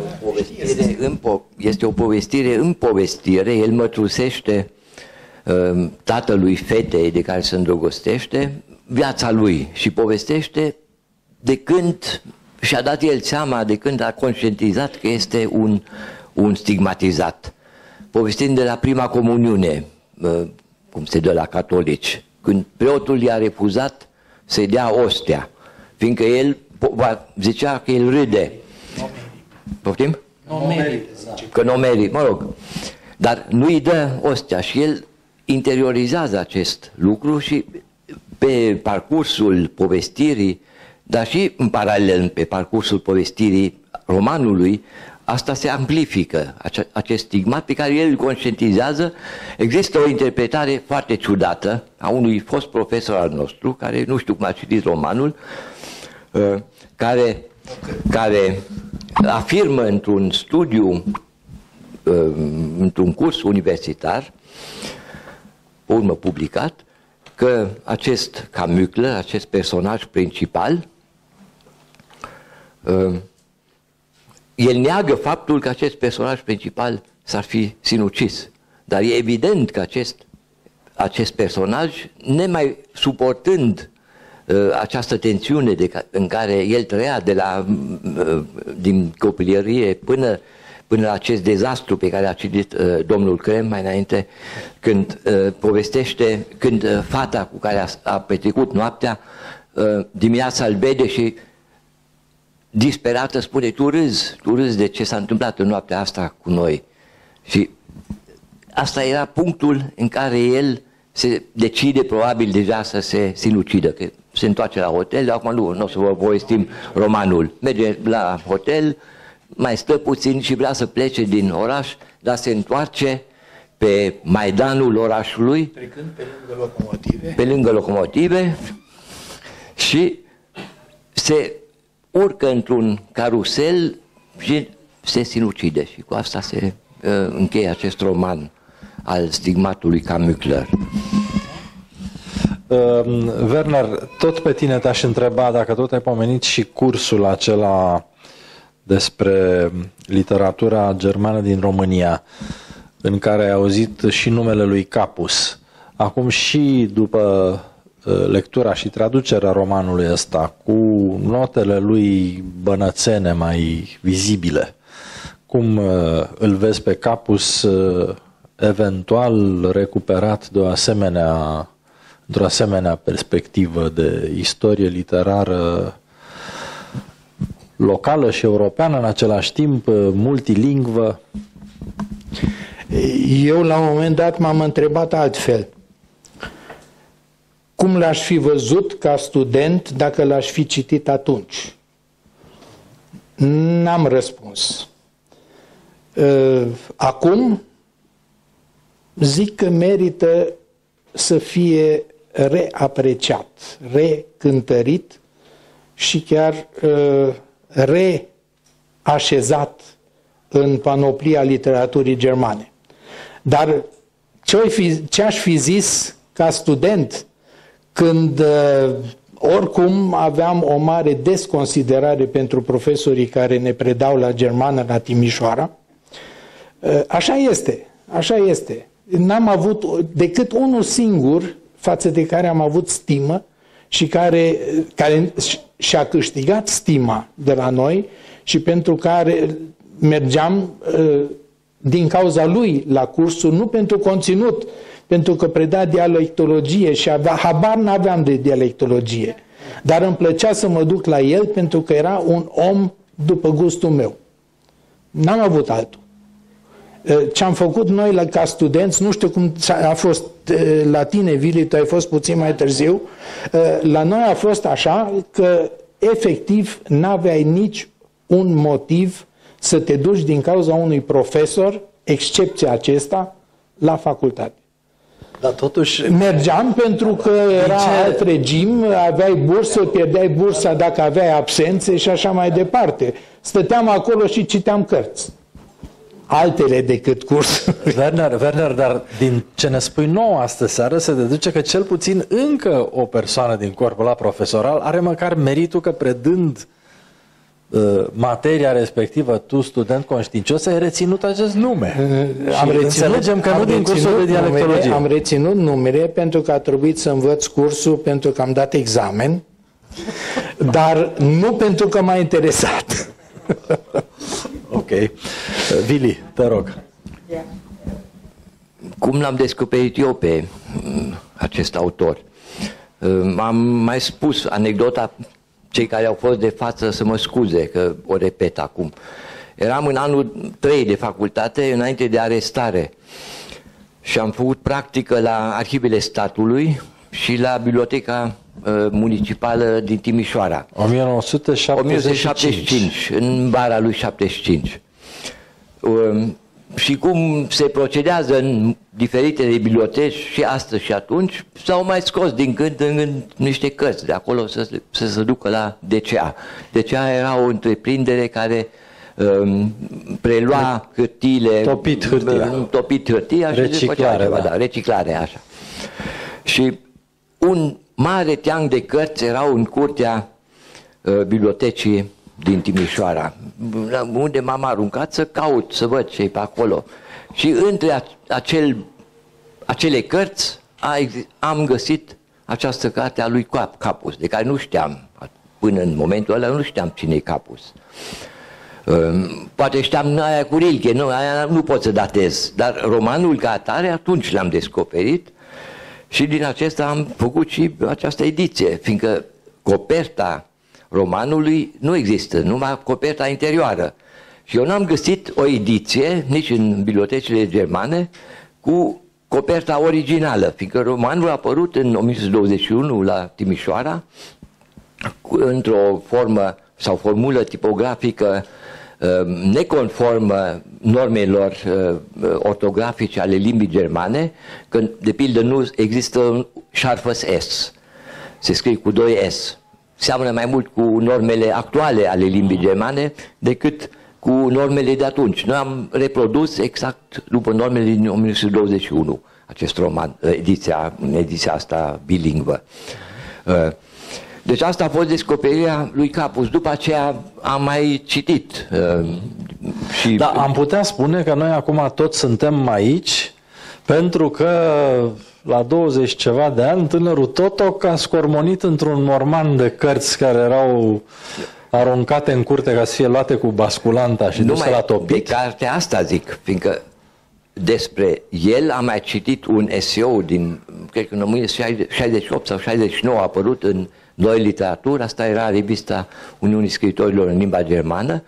Este o povestire în povestire. El mătrusește tatălui fetei de care se îndrăgostește viața lui și povestește de când și-a dat el seama, de când a conștientizat că este un stigmatizat. Povestind de la prima comuniune, cum se dă la catolici, când preotul i-a refuzat să-i dea ostea, fiindcă el zicea că el râde. Poftim? Nu merită. Că nu merită, mă rog. Dar nu-i dă ostea și el interiorizează acest lucru și pe parcursul povestirii, dar și în paralel pe parcursul povestirii romanului, asta se amplifică, acest stigmat pe care el îl conștientizează. Există o interpretare foarte ciudată a unui fost profesor al nostru, care nu știu cum a citit romanul, care afirmă într-un studiu, într-un curs universitar, pe urmă publicat, că acest Camücler, acest personaj principal, el neagă faptul că acest personaj principal s-ar fi sinucis. Dar e evident că acest personaj, nemai suportând această tensiune în care el trăia din copilărie până la acest dezastru pe care a citit domnul Crem mai înainte, când povestește, când fata cu care a petrecut noaptea, dimineața îl vede și disperată spune: tu râzi de ce s-a întâmplat în noaptea asta cu noi. Și asta era punctul în care el se decide probabil deja să se sinucidă, că se întoarce la hotel. Acum nu o să vă povestim romanul. Merge la hotel, mai stă puțin și vrea să plece din oraș, dar se întoarce pe Maidanul orașului, trecând pe lângă locomotive. Pe lângă locomotive și se urcă într-un carusel și se sinucide. Și cu asta se încheie acest roman al stigmatului Camücler. Werner, tot pe tine te-aș întreba, dacă tot ai pomenit și cursul acela despre literatura germană din România, în care ai auzit și numele lui Capus. Acum și după lectura și traducerea romanului ăsta, cu notele lui bănățene mai vizibile, cum îl vezi pe Capus eventual recuperat de într-o asemenea perspectivă de istorie literară locală și europeană, în același timp multilingvă? Eu la un moment dat m-am întrebat altfel. Cum l-aș fi văzut ca student dacă l-aș fi citit atunci? N-am răspuns. Acum zic că merită să fie reapreciat, recântărit și chiar reașezat în panoplia literaturii germane. Dar ce aș fi zis ca student când oricum aveam o mare desconsiderare pentru profesorii care ne predau la germană la Timișoara? Așa este, așa este. N-am avut decât unul singur față de care am avut stimă și care și-a câștigat stima de la noi și pentru care mergeam din cauza lui la cursuri, nu pentru conținut, pentru că preda dialectologie și habar n-aveam de dialectologie, dar îmi plăcea să mă duc la el pentru că era un om după gustul meu. N-am avut altul. Ce am făcut noi ca studenți, nu știu cum a fost la tine, Vili, tu ai fost puțin mai târziu, la noi a fost așa că efectiv n-aveai nici un motiv să te duci din cauza unui profesor, excepția acesta, la facultate. Dar totuși... Mergeam pentru că era alt regim, aveai bursă, pierdeai bursa dacă aveai absențe și așa mai departe. Stăteam acolo și citeam cărți. Altele decât curs. Werner, dar din ce ne spui nouă astăzi seară se deduce că cel puțin încă o persoană din corpul ăla profesoral are măcar meritul că predând materia respectivă, tu, student conștiincios, ai reținut acest nume. Înțelegem că nu din cursul de dialectologie. Am reținut numere pentru că a trebuit să învăț cursul pentru că am dat examen, dar nu pentru că m-a interesat. Ok. Vili, te rog. Cum l-am descoperit eu pe acest autor? Am mai spus anecdota, cei care au fost de față să mă scuze că o repet acum. Eram în anul 3 de facultate, înainte de arestare, și am făcut practică la Arhivele Statului și la Biblioteca Municipală din Timișoara. 1975, în vara lui 75. Și cum se procedează în diferitele biblioteci și astăzi și atunci, s-au mai scos din când în când niște cărți de acolo să se ducă la DCA. DCA era o întreprindere care prelua hârtiile, topit hârtia și reciclare, reciclare, așa. Și un mare teanc de cărți erau în curtea bibliotecii din Timișoara, unde m-am aruncat să caut, să văd ce e pe acolo. Și între acele cărți am găsit această carte a lui Capus, de care nu știam, până în momentul ăla nu știam cine e Capus. Poate știam aia cu Rilke, nu, aia nu pot să datez, dar romanul ca atare atunci l-am descoperit și din acesta am făcut și această ediție, fiindcă coperta romanului nu există, numai coperta interioară. Și eu n-am găsit o ediție, nici în bibliotecile germane, cu coperta originală, fiindcă romanul a apărut în 1921 la Timișoara, într-o formă sau formulă tipografică neconformă normelor ortografice ale limbii germane, când, de pildă, nu există un scharfes S, se scrie cu 2 S. Seamănă mai mult cu normele actuale ale limbii germane decât cu normele de atunci. Noi am reprodus exact după normele din 1921 acest roman, ediția asta bilingvă. Deci asta a fost descoperirea lui Capus. După aceea am mai citit. Da, am putea spune că noi acum toți suntem aici pentru că la 20 ceva de ani tânărul Totoc a scormonit într-un morman de cărți care erau aruncate în curte ca să fie luate cu basculanta și duse la topit. De cartea asta zic, fiindcă despre el am mai citit un eseu din, cred că în 1968 sau 69 a apărut în Noi Literatură, asta era revista Uniunii Scriitorilor în limba germană,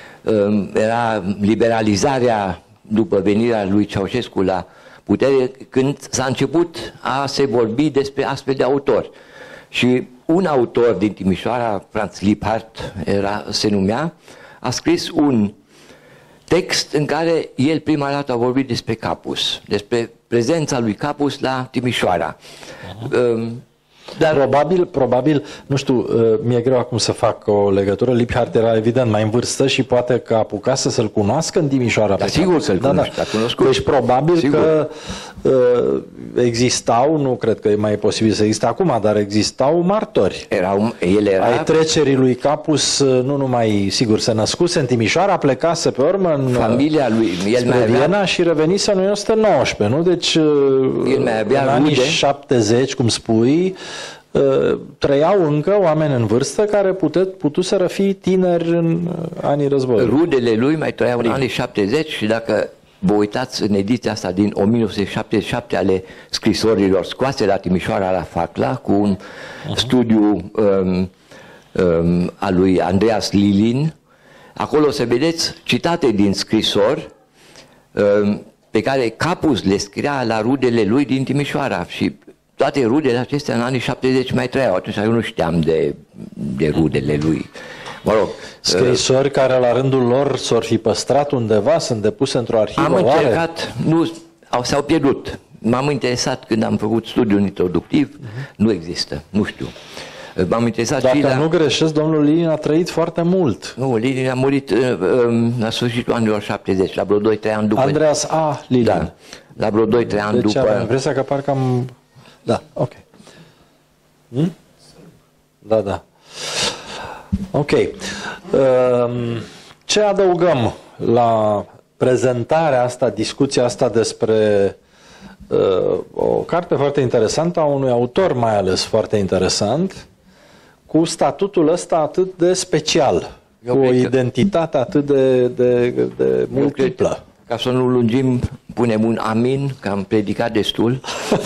era liberalizarea după venirea lui Ceaușescu la putere, când s-a început a se vorbi despre astfel de autori. Și un autor din Timișoara, Franz Liebhardt se numea, a scris un text în care el prima dată a vorbit despre Capus, despre prezența lui Capus la Timișoara. Dar probabil, nu știu, mi-e greu acum să fac o legătură. Liebhardt era evident mai în vârstă și poate că apucase să-l cunoască în Timișoara. Da, sigur să-l cunosc. Deci probabil sigur că existau, nu cred că e mai posibil să existe acum, dar existau martori. El era... Ai trecerii lui Capus, nu numai, sigur, se născuse în Timișoara, plecase pe urmă în familia lui, spre Viena și revenise în 1919, nu? Deci în anii 70, cum spui, trăiau încă oameni în vârstă care putuseră fi tineri în anii războiului. Rudele lui mai trăiau în anii 70 și dacă vă uitați în ediția asta din 1977 ale scrisorilor scoase la Timișoara la Facla cu un studiu al lui Andreas Lilin, acolo o să vedeți citate din scrisori pe care Capus le scria la rudele lui din Timișoara și toate rudele acestea în anii 70 mai trăiau. Atunci eu nu știam de rudele lui. Mă rog, scrisori care la rândul lor s-or fi păstrat undeva, sunt depuse într-o arhivă? Am încercat, s-au pierdut. M-am interesat când am făcut studiul introductiv, nu există, nu știu. M-am interesat. Dacă nu greșesc, domnul Lilin a trăit foarte mult. Nu, Lilin a murit la sfârșitul anilor 70, la vreo 2-3 ani după. Andreas A. Lilin. Da, la vreo 2-3 ani deci după. Am impresia că parcă am... Da, ok. Da. Ok. Ce adăugăm la prezentarea asta, discuția asta despre o carte foarte interesantă a unui autor mai ales foarte interesant, cu statutul ăsta atât de special, cu o identitate atât de multiplă. Ca să nu lungim, punem un amin, că am predicat destul.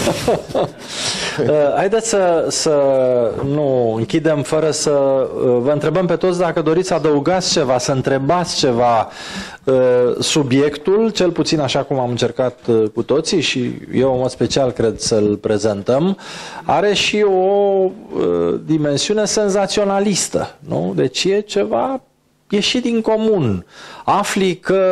Haideți să nu închidem fără să vă întrebăm pe toți dacă doriți să adăugați ceva, să întrebați ceva. Subiectul, cel puțin așa cum am încercat cu toții și eu în mod special cred să-l prezentăm, are și o dimensiune senzaționalistă, nu? Deci e ceva ieșit din comun. Afli că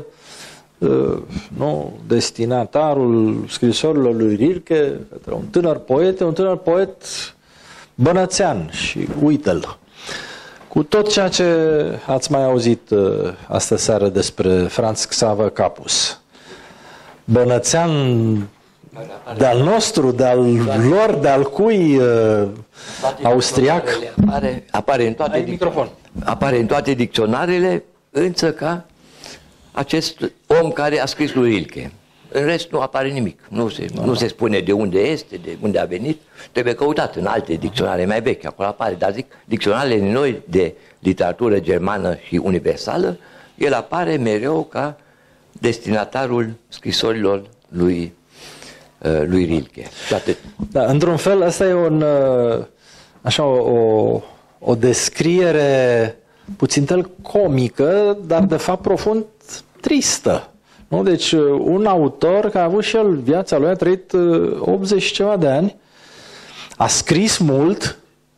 destinatarul scrisorilor lui Rilke către un tânăr poet bănățean și uite-l. Cu tot ceea ce ați mai auzit astă seară despre Franz Xaver Capus, bănățean de-al nostru, de-al lor, de-al cui austriac? Apare în toate dicționarele, însă ca acest om care a scris lui Rilke. În rest nu apare nimic. Nu se spune de unde este, de unde a venit. Trebuie căutat în alte dicționare mai vechi. Acolo apare. Dar zic, dicționarele noi de literatură germană și universală, el apare mereu ca destinatarul scrisorilor lui Rilke. Da, într-un fel, asta e o descriere puțin comică, dar de fapt profund tristă. Nu? Deci un autor care a avut și el viața lui, a trăit 80 ceva de ani, a scris mult,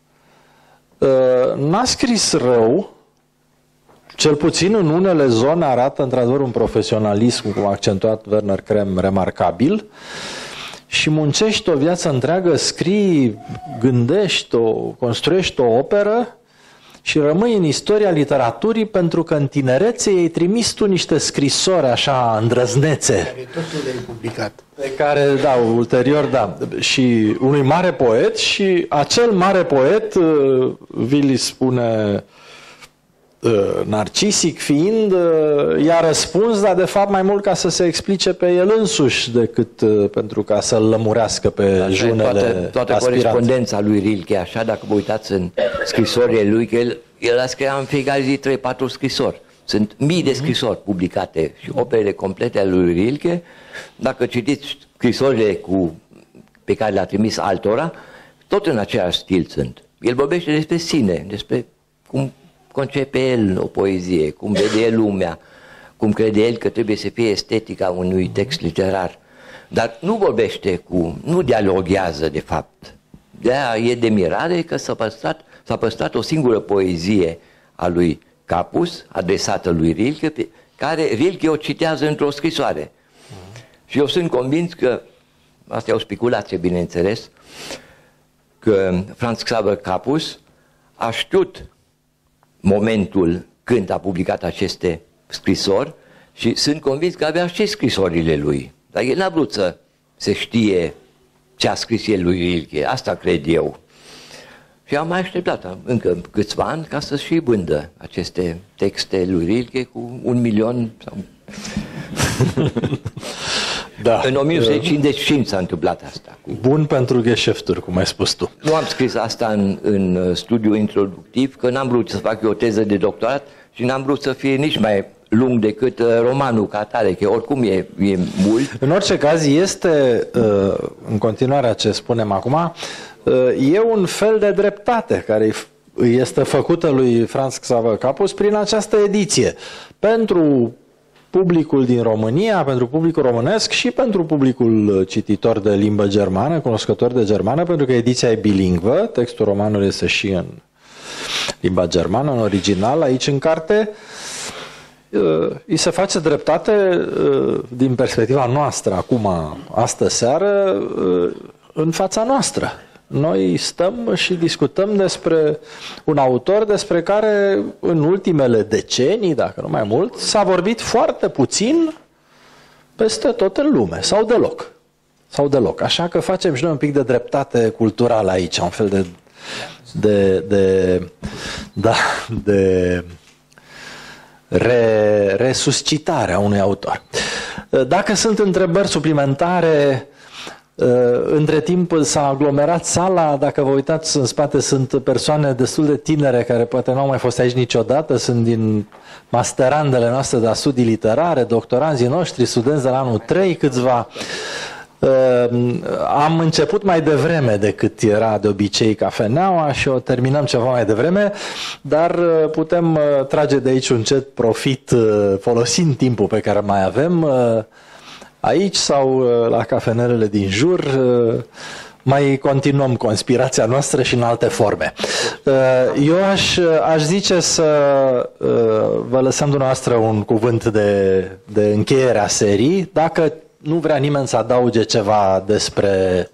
n-a scris rău, cel puțin în unele zone arată într-adevăr un profesionalism, cum a accentuat Werner Krem, remarcabil, și muncești o viață întreagă, scrii, gândești, construiești o operă și rămâi în istoria literaturii pentru că în tinerețe i-ai trimis tu niște scrisori așa îndrăznețe. Care totul le-ai publicat. Pe care, da, ulterior, da. Și unui mare poet și acel mare poet, Willi spune narcisic fiind, i-a răspuns, dar de fapt mai mult ca să se explice pe el însuși decât pentru ca să-l lămurească pe junele toată corespondența lui Rilke, așa, dacă vă uitați în scrisorile lui, că el a scris în fiecare zi 3-4 scrisori. Sunt mii de scrisori publicate și operele complete ale lui Rilke. Dacă citiți scrisorile pe care le-a trimis altora, tot în același stil sunt. El vorbește despre sine, despre cum concepe el o poezie, cum vede el lumea, cum crede el că trebuie să fie estetica unui text literar. Dar nu vorbește nu dialoghează de fapt. De-aia e de mirare că s-a păstrat o singură poezie a lui Capus, adresată lui Rilke, pe care Rilke o citează într-o scrisoare. Și eu sunt convins că, asta e o speculație bineînțeles, că Franz Xaver Capus a știut momentul când a publicat aceste scrisori și sunt convins că avea și scrisorile lui. Dar el n-a vrut să se știe ce a scris el lui Rilke, asta cred eu. Și am mai așteptat încă câțiva ani ca să și vândă aceste texte lui Rilke cu 1 milion sau... Da. În 1955 s-a întâmplat asta. Bun pentru gheșefturi, cum ai spus tu. Nu am scris asta în studiu introductiv, că n-am vrut să fac eu o teză de doctorat și n-am vrut să fie nici mai lung decât romanul ca atare, că oricum e mult. În orice caz este, în continuarea ce spunem acum, e un fel de dreptate care este făcută lui Franz Xaver Capus prin această ediție. Pentru publicul din România, pentru publicul românesc și pentru publicul cititor de limbă germană, cunoscător de germană, pentru că ediția e bilingvă, textul romanului este și în limba germană, în original, aici în carte. Îi se face dreptate din perspectiva noastră, acum, astă seară, în fața noastră. Noi stăm și discutăm despre un autor despre care în ultimele decenii, dacă nu mai mult, s-a vorbit foarte puțin peste tot în lume, sau deloc. Sau deloc. Așa că facem și noi un pic de dreptate culturală aici, un fel de resuscitare a unui autor. Dacă sunt întrebări suplimentare, între timp s-a aglomerat sala, dacă vă uitați în spate sunt persoane destul de tinere care poate nu au mai fost aici niciodată, sunt din masterandele noastre de studii literare, doctoranzii noștri, studenți de la anul 3, câțiva. Am început mai devreme decât era de obicei cafeneaua și o terminăm ceva mai devreme, dar putem trage de aici un cet profit folosind timpul pe care mai avem aici sau la cafenelele din jur. Mai continuăm conspirația noastră și în alte forme. Eu aș zice să vă lăsăm dumneavoastră un cuvânt de încheiere a serii, dacă nu vrea nimeni să adauge ceva despre...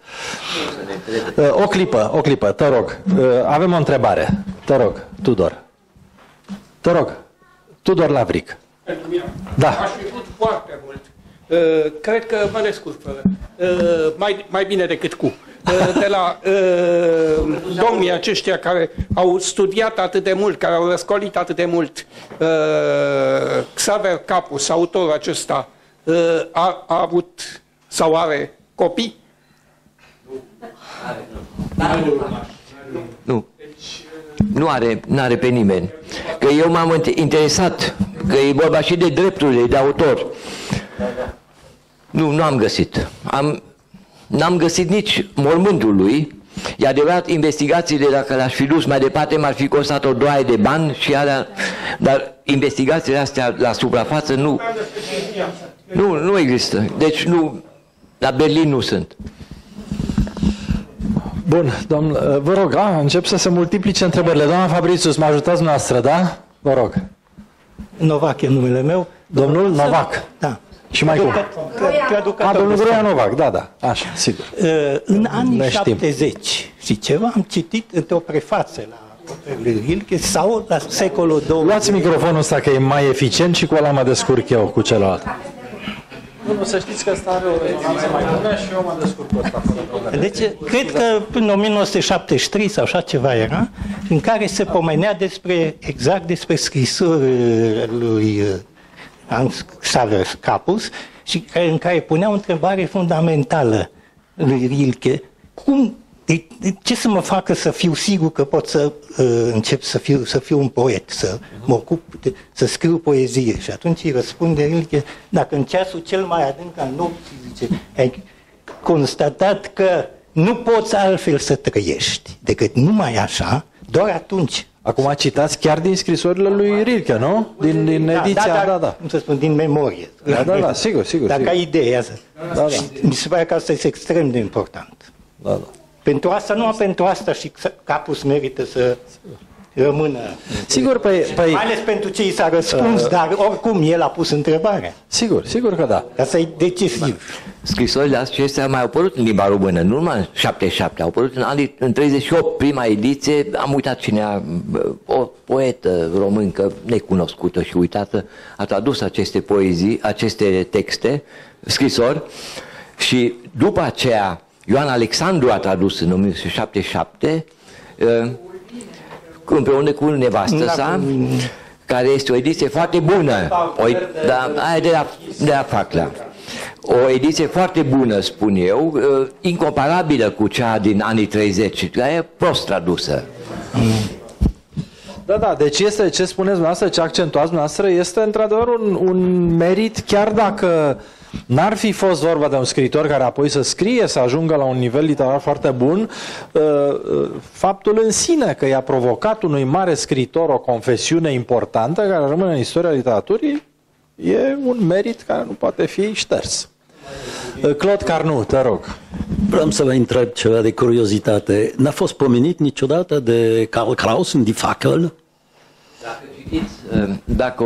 O clipă, te rog. Avem o întrebare. Te rog, Tudor. Te rog, Tudor Lavric. Da. Aș fi vrut foarte mult. Cred că mă descurc fără. Mai bine decât cu. De la domnii aceștia care au studiat atât de mult, care au răscolit atât de mult, Xaver Capus, autorul acesta, a avut sau are copii? Nu. Nu are pe nimeni. Că eu m-am interesat, că e vorba și de drepturile de autor. Nu am găsit. N-am găsit nici mormântul lui. E adevărat, investigațiile, dacă le-aș fi dus mai departe, m-ar fi costat o doaie de bani și alea, dar investigațiile astea la suprafață nu există. Deci la Berlin nu sunt. Bun, domnul, vă rog, încep să se multiplice întrebările. Doamna Fabricius, mă ajutați noastră, da? Vă rog. Novac e numele meu. Domnul Novac? Da. Și mai cum? Domnul Groia Novac, da, așa, sigur. În anii 70 și ceva am citit într-o prefață la lui Rilke sau la secolul 20. Luați microfonul ăsta că e mai eficient și cu ăla mă descurc eu cu celălalt. Nu, să știți că ăsta are o rezonanță mai bună și eu mă descurc cu ăsta fără probleme. Deci, cred că până 1973 sau așa ceva era, în care se pomenea exact despre scrisorile lui Xaver Capus și în care punea o întrebare fundamentală lui Rilke. Ce să mă facă să fiu sigur că pot să încep să fiu un poet, să mă ocup, să scriu poezie? Și atunci îi răspunde Rilke, dacă în ceasul cel mai adânc al nopții, zice, ai constatat că nu poți altfel să trăiești decât numai așa, doar atunci. Acum citați chiar din scrisorile lui Rilke, nu? Din ediția, da. Cum să spun, din memorie. Da, sigur. Dacă ai ideea să... Da. Mi se pare că asta este extrem de important. Da. Pentru asta, numai pentru asta și Capus merită să rămână. Sigur, mai ales pentru ce i s-a răspuns, dar oricum el a pus întrebarea. Sigur că da. Asta e decisiv. Scrisorile acestea mai au apărut în limba română, nu numai în 77, au apărut în 38, prima ediție, am uitat cine o poetă româncă necunoscută și uitată, a tradus aceste poezii, aceste texte, scrisori, și după aceea Ioan Alexandru a tradus în 1977, împreună cu nevastă sa, care este o ediție foarte bună, aia de la Facla. O ediție foarte bună, spun eu, incomparabilă cu cea din anii 30, care e prost tradusă. Da, deci este, ce spuneți dumneavoastră, ce accentuați dumneavoastră, este într-adevăr un merit, chiar dacă n-ar fi fost vorba de un scriitor care apoi să scrie, să ajungă la un nivel literar foarte bun, faptul în sine că i-a provocat unui mare scriitor o confesiune importantă care rămâne în istoria literaturii e un merit care nu poate fi șters. Claude Carnu, te rog. Vreau să vă întreb ceva de curiozitate. N-a fost pomenit niciodată de Karl Kraus în Die Fackel? Dacă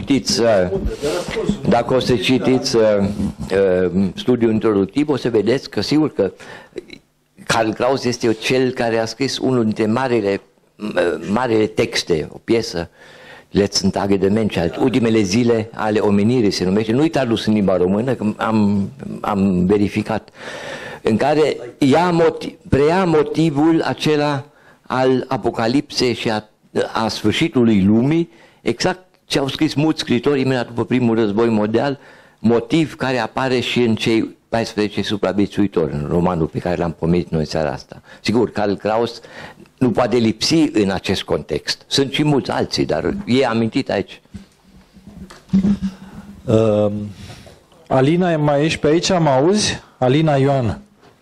o să citiți studiul introductiv, o să vedeți că sigur că Karl Kraus este cel care a scris unul dintre marile texte, o piesă, Letzten Tage der Menschheit, ultimele zile ale omenirii se numește, nu-i tradus în limba română, că am verificat, în care preia motivul acela al apocalipsei și a sfârșitului lumii, exact ce au scris mulți scritori imediat după primul război mondial, motiv care apare și în cei 14 supraviețuitori, în romanul pe care l-am pomenit noi seara asta. Sigur, Karl Kraus nu poate lipsi în acest context. Sunt și mulți alții, dar e amintit aici. Alina, mai ești pe aici? Mă auzi? Alina Ioan.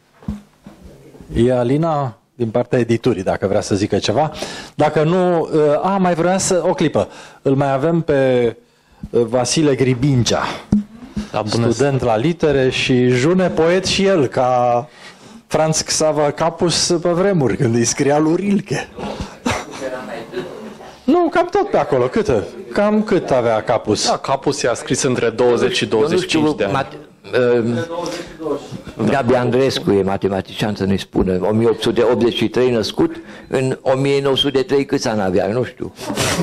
E Alina din partea editurii, dacă vrea să zică ceva. Dacă nu... mai vrea să... O clipă. Îl mai avem pe Vasile Gribingea, student la litere și june poet și el, ca Franz Xaver Capus pe vremuri, când îi scria lui Rilke. Nu, cam tot pe acolo. Cam cât avea Capus? Da, Capus i-a scris între 20 și 25 de ani. Gabi Andrescu e matematician, să ne spună, 1883 născut, în 1903 câți ani avea, nu știu.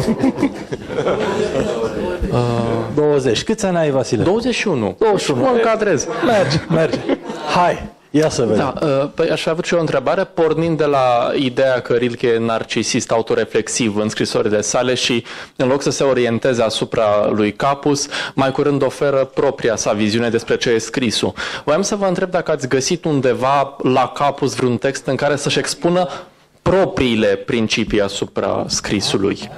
20. Câți ani ai, Vasile? 21. 21. Mă încadrez. Merge. Hai, ia să vedem. Da, păi aș avea și o întrebare, pornind de la ideea că Rilke e narcisist, autoreflexiv în scrisorile sale și în loc să se orienteze asupra lui Capus, mai curând oferă propria sa viziune despre ce e scrisul. Voiam să vă întreb dacă ați găsit undeva la Capus vreun text în care să-și expună propriile principii asupra scrisului.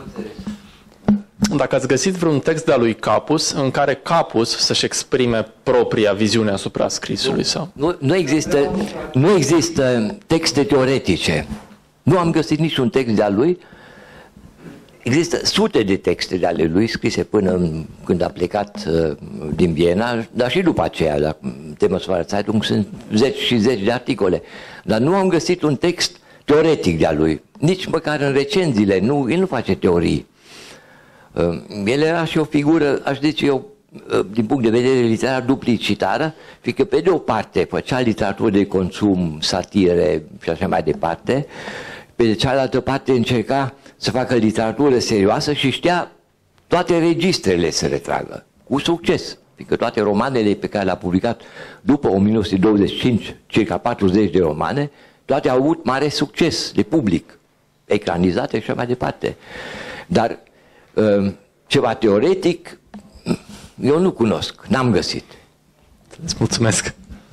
Dacă ați găsit vreun text de-a lui Capus în care Capus să-și exprime propria viziune asupra scrisului său. Nu există texte teoretice. Nu am găsit niciun text de-a lui. Există sute de texte de ale lui scrise până când a plecat din Viena, dar și după aceea, la Temesvarer Zeitung, sunt zeci și zeci de articole. Dar nu am găsit un text teoretic de-a lui. Nici măcar în recenziile. El nu face teorii. El era și o figură, aș zice eu, din punct de vedere literar, duplicitară, fiindcă pe de o parte făcea literatură de consum, satire și așa mai departe, pe de cealaltă parte încerca să facă literatură serioasă și știa toate registrele să retragă, cu succes, fiindcă toate romanele pe care le-a publicat după 1925, circa 40 de romane, toate au avut mare succes de public, ecranizate și așa mai departe. Dar ceva teoretic eu nu cunosc, n-am găsit. Îți mulțumesc.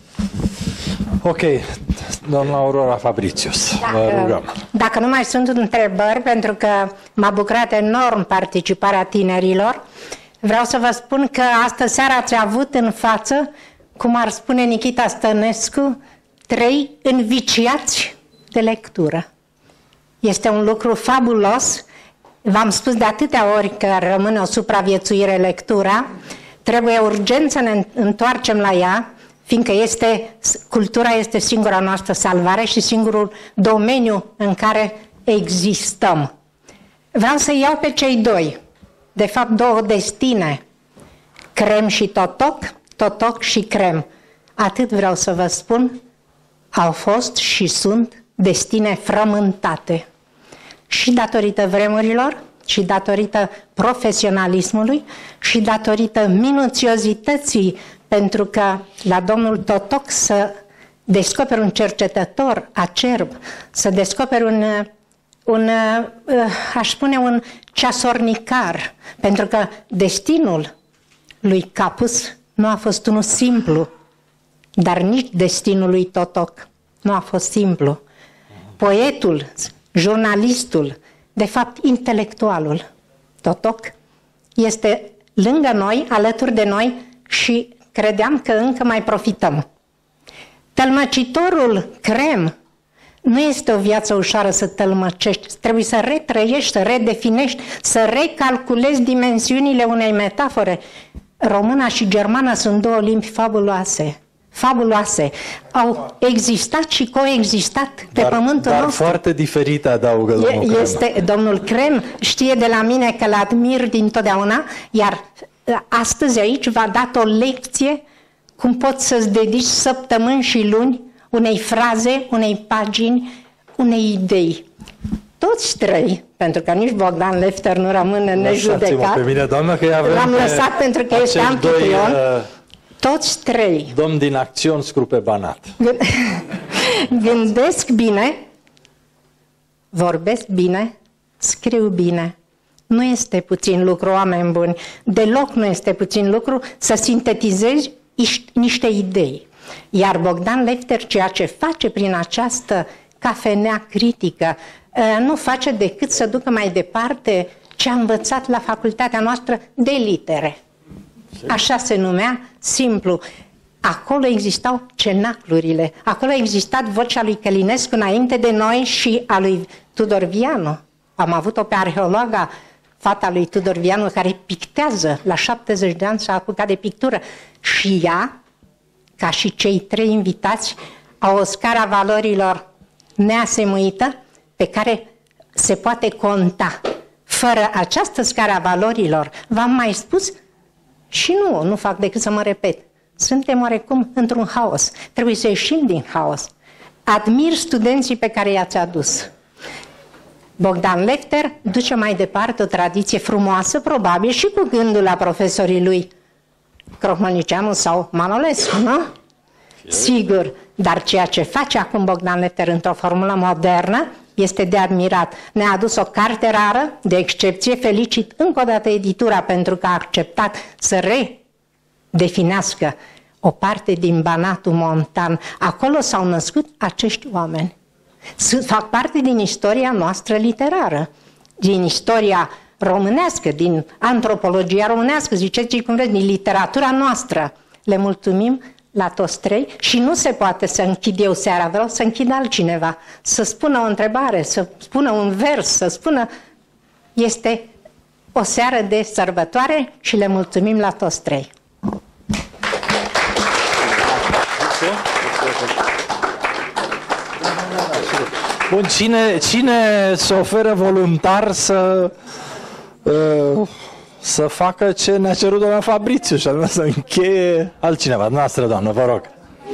Ok, doamna Aurora Fabricius, vă rugăm. Dacă nu mai sunt întrebări, pentru că m-a bucurat enorm participarea tinerilor, vreau să vă spun că astă seară ați avut în față, cum ar spune Nichita Stănescu, 3 înviciați de lectură. Este un lucru fabulos. V-am spus de atâtea ori că rămâne o supraviețuire lectura, trebuie urgent să ne întoarcem la ea, fiindcă cultura este singura noastră salvare și singurul domeniu în care existăm. Vreau să iau pe cei doi, de fapt 2 destine, Crem și Totoc, Totoc și Crem. Atât vreau să vă spun, au fost și sunt destine frământate. Și datorită vremurilor, și datorită profesionalismului, și datorită minuțiozității, pentru că la domnul Totoc să descoperi un cercetător acerb, să descoperi aș spune un ceasornicar, pentru că destinul lui Capus nu a fost unul simplu, dar nici destinul lui Totoc nu a fost simplu. Poetul, jurnalistul, de fapt intelectualul Totoc este lângă noi, alături de noi și credeam că încă mai profităm. Tălmăcitorul Crem Nu este o viață ușoară să tălmăcești, trebuie să retrăiești, să redefinești, să recalculezi dimensiunile unei metafore. Româna și germana sunt două limbi fabuloase. Fabuloase. Au existat și coexistat pe pământul dar nostru. foarte diferite, adaugă domnul Crem. Domnul Crem știe de la mine că l-admir dintotdeauna, iar astăzi aici v-a dat o lecție cum poți să-ți dedici săptămâni și luni unei fraze, unei pagini, unei idei. Toți trei, pentru că nici Bogdan Lefter nu rămâne nejudecat, pe mine, doamnă, că l-am lăsat pentru că este anfitrion, toți trei. Domn din Acțiuni Scrupe Banat. Gândesc bine, vorbesc bine, scriu bine. Nu este puțin lucru, oameni buni, deloc nu este puțin lucru să sintetizezi niște idei. Iar Bogdan Lefter, ceea ce face prin această cafenea critică, nu face decât să ducă mai departe ce a învățat la facultatea noastră de litere. Așa se numea, simplu. Acolo existau cenaclurile, acolo a existat vocea lui Călinescu înainte de noi și a lui Tudor Vianu. Am avut-o pe arheologa, fata lui Tudor Vianu, care pictează, la 70 de ani s-a apucat de pictură. Și ea, ca și cei trei invitați, au o scară a valorilor neasemuită pe care se poate conta. Fără această scară a valorilor, v-am mai spus, și nu fac decât să mă repet, suntem oarecum într-un haos. Trebuie să ieșim din haos. Admir studenții pe care i-ați adus. Bogdan Lefter duce mai departe o tradiție frumoasă, probabil și cu gândul la profesorii lui Crohmălnicianu sau Manolescu, nu? Sigur, dar ceea ce face acum Bogdan Lefter într-o formulă modernă este de admirat. Ne-a adus o carte rară, de excepție, felicit încă o dată editura pentru că a acceptat să redefinească o parte din Banatul Montan. Acolo s-au născut acești oameni. Fac parte din istoria noastră literară, din istoria românească, din antropologia românească, ziceți cum vreți, din literatura noastră. Le mulțumim la toți trei și nu se poate să închid eu seara, vreau să închid altcineva, să spună o întrebare, să spună un vers, să spună... Este o seară de sărbătoare și le mulțumim la toți trei. Bun, cine se oferă voluntar să facă ce ne-a cerut doamna Fabriciu și anume să încheie altcineva? Noastră, doamnă, vă rog.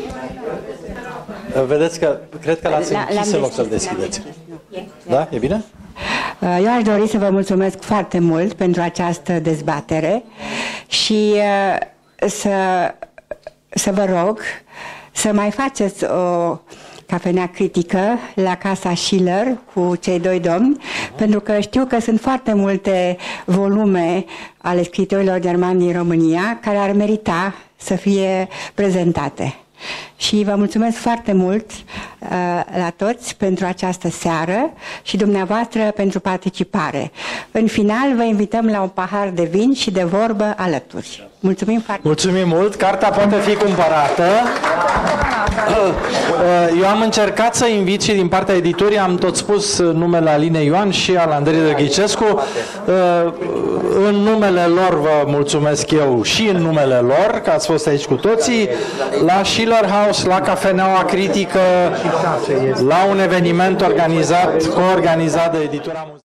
Vedeți că cred că l-ați închis în loc să-l deschideți. Da? E bine? Eu aș dori să vă mulțumesc foarte mult pentru această dezbatere și să vă rog să mai faceți o cafenea critică la Casa Schiller cu cei doi domni, pentru că știu că sunt foarte multe volume ale scriitorilor germani din România care ar merita să fie prezentate. Și vă mulțumesc foarte mult la toți pentru această seară și dumneavoastră pentru participare. În final vă invităm la un pahar de vin și de vorbă alături. Mulțumim foarte mult! Mulțumim mult! Cartea poate fi cumpărată. Eu am încercat să invit și din partea editurii, am tot spus numele Alinei Ioan și al Andrei Drăghicescu. În numele lor vă mulțumesc eu și în numele lor, că ați fost aici cu toții, la Schiller House, la Cafeneaua Critică, la un eveniment coorganizat de editura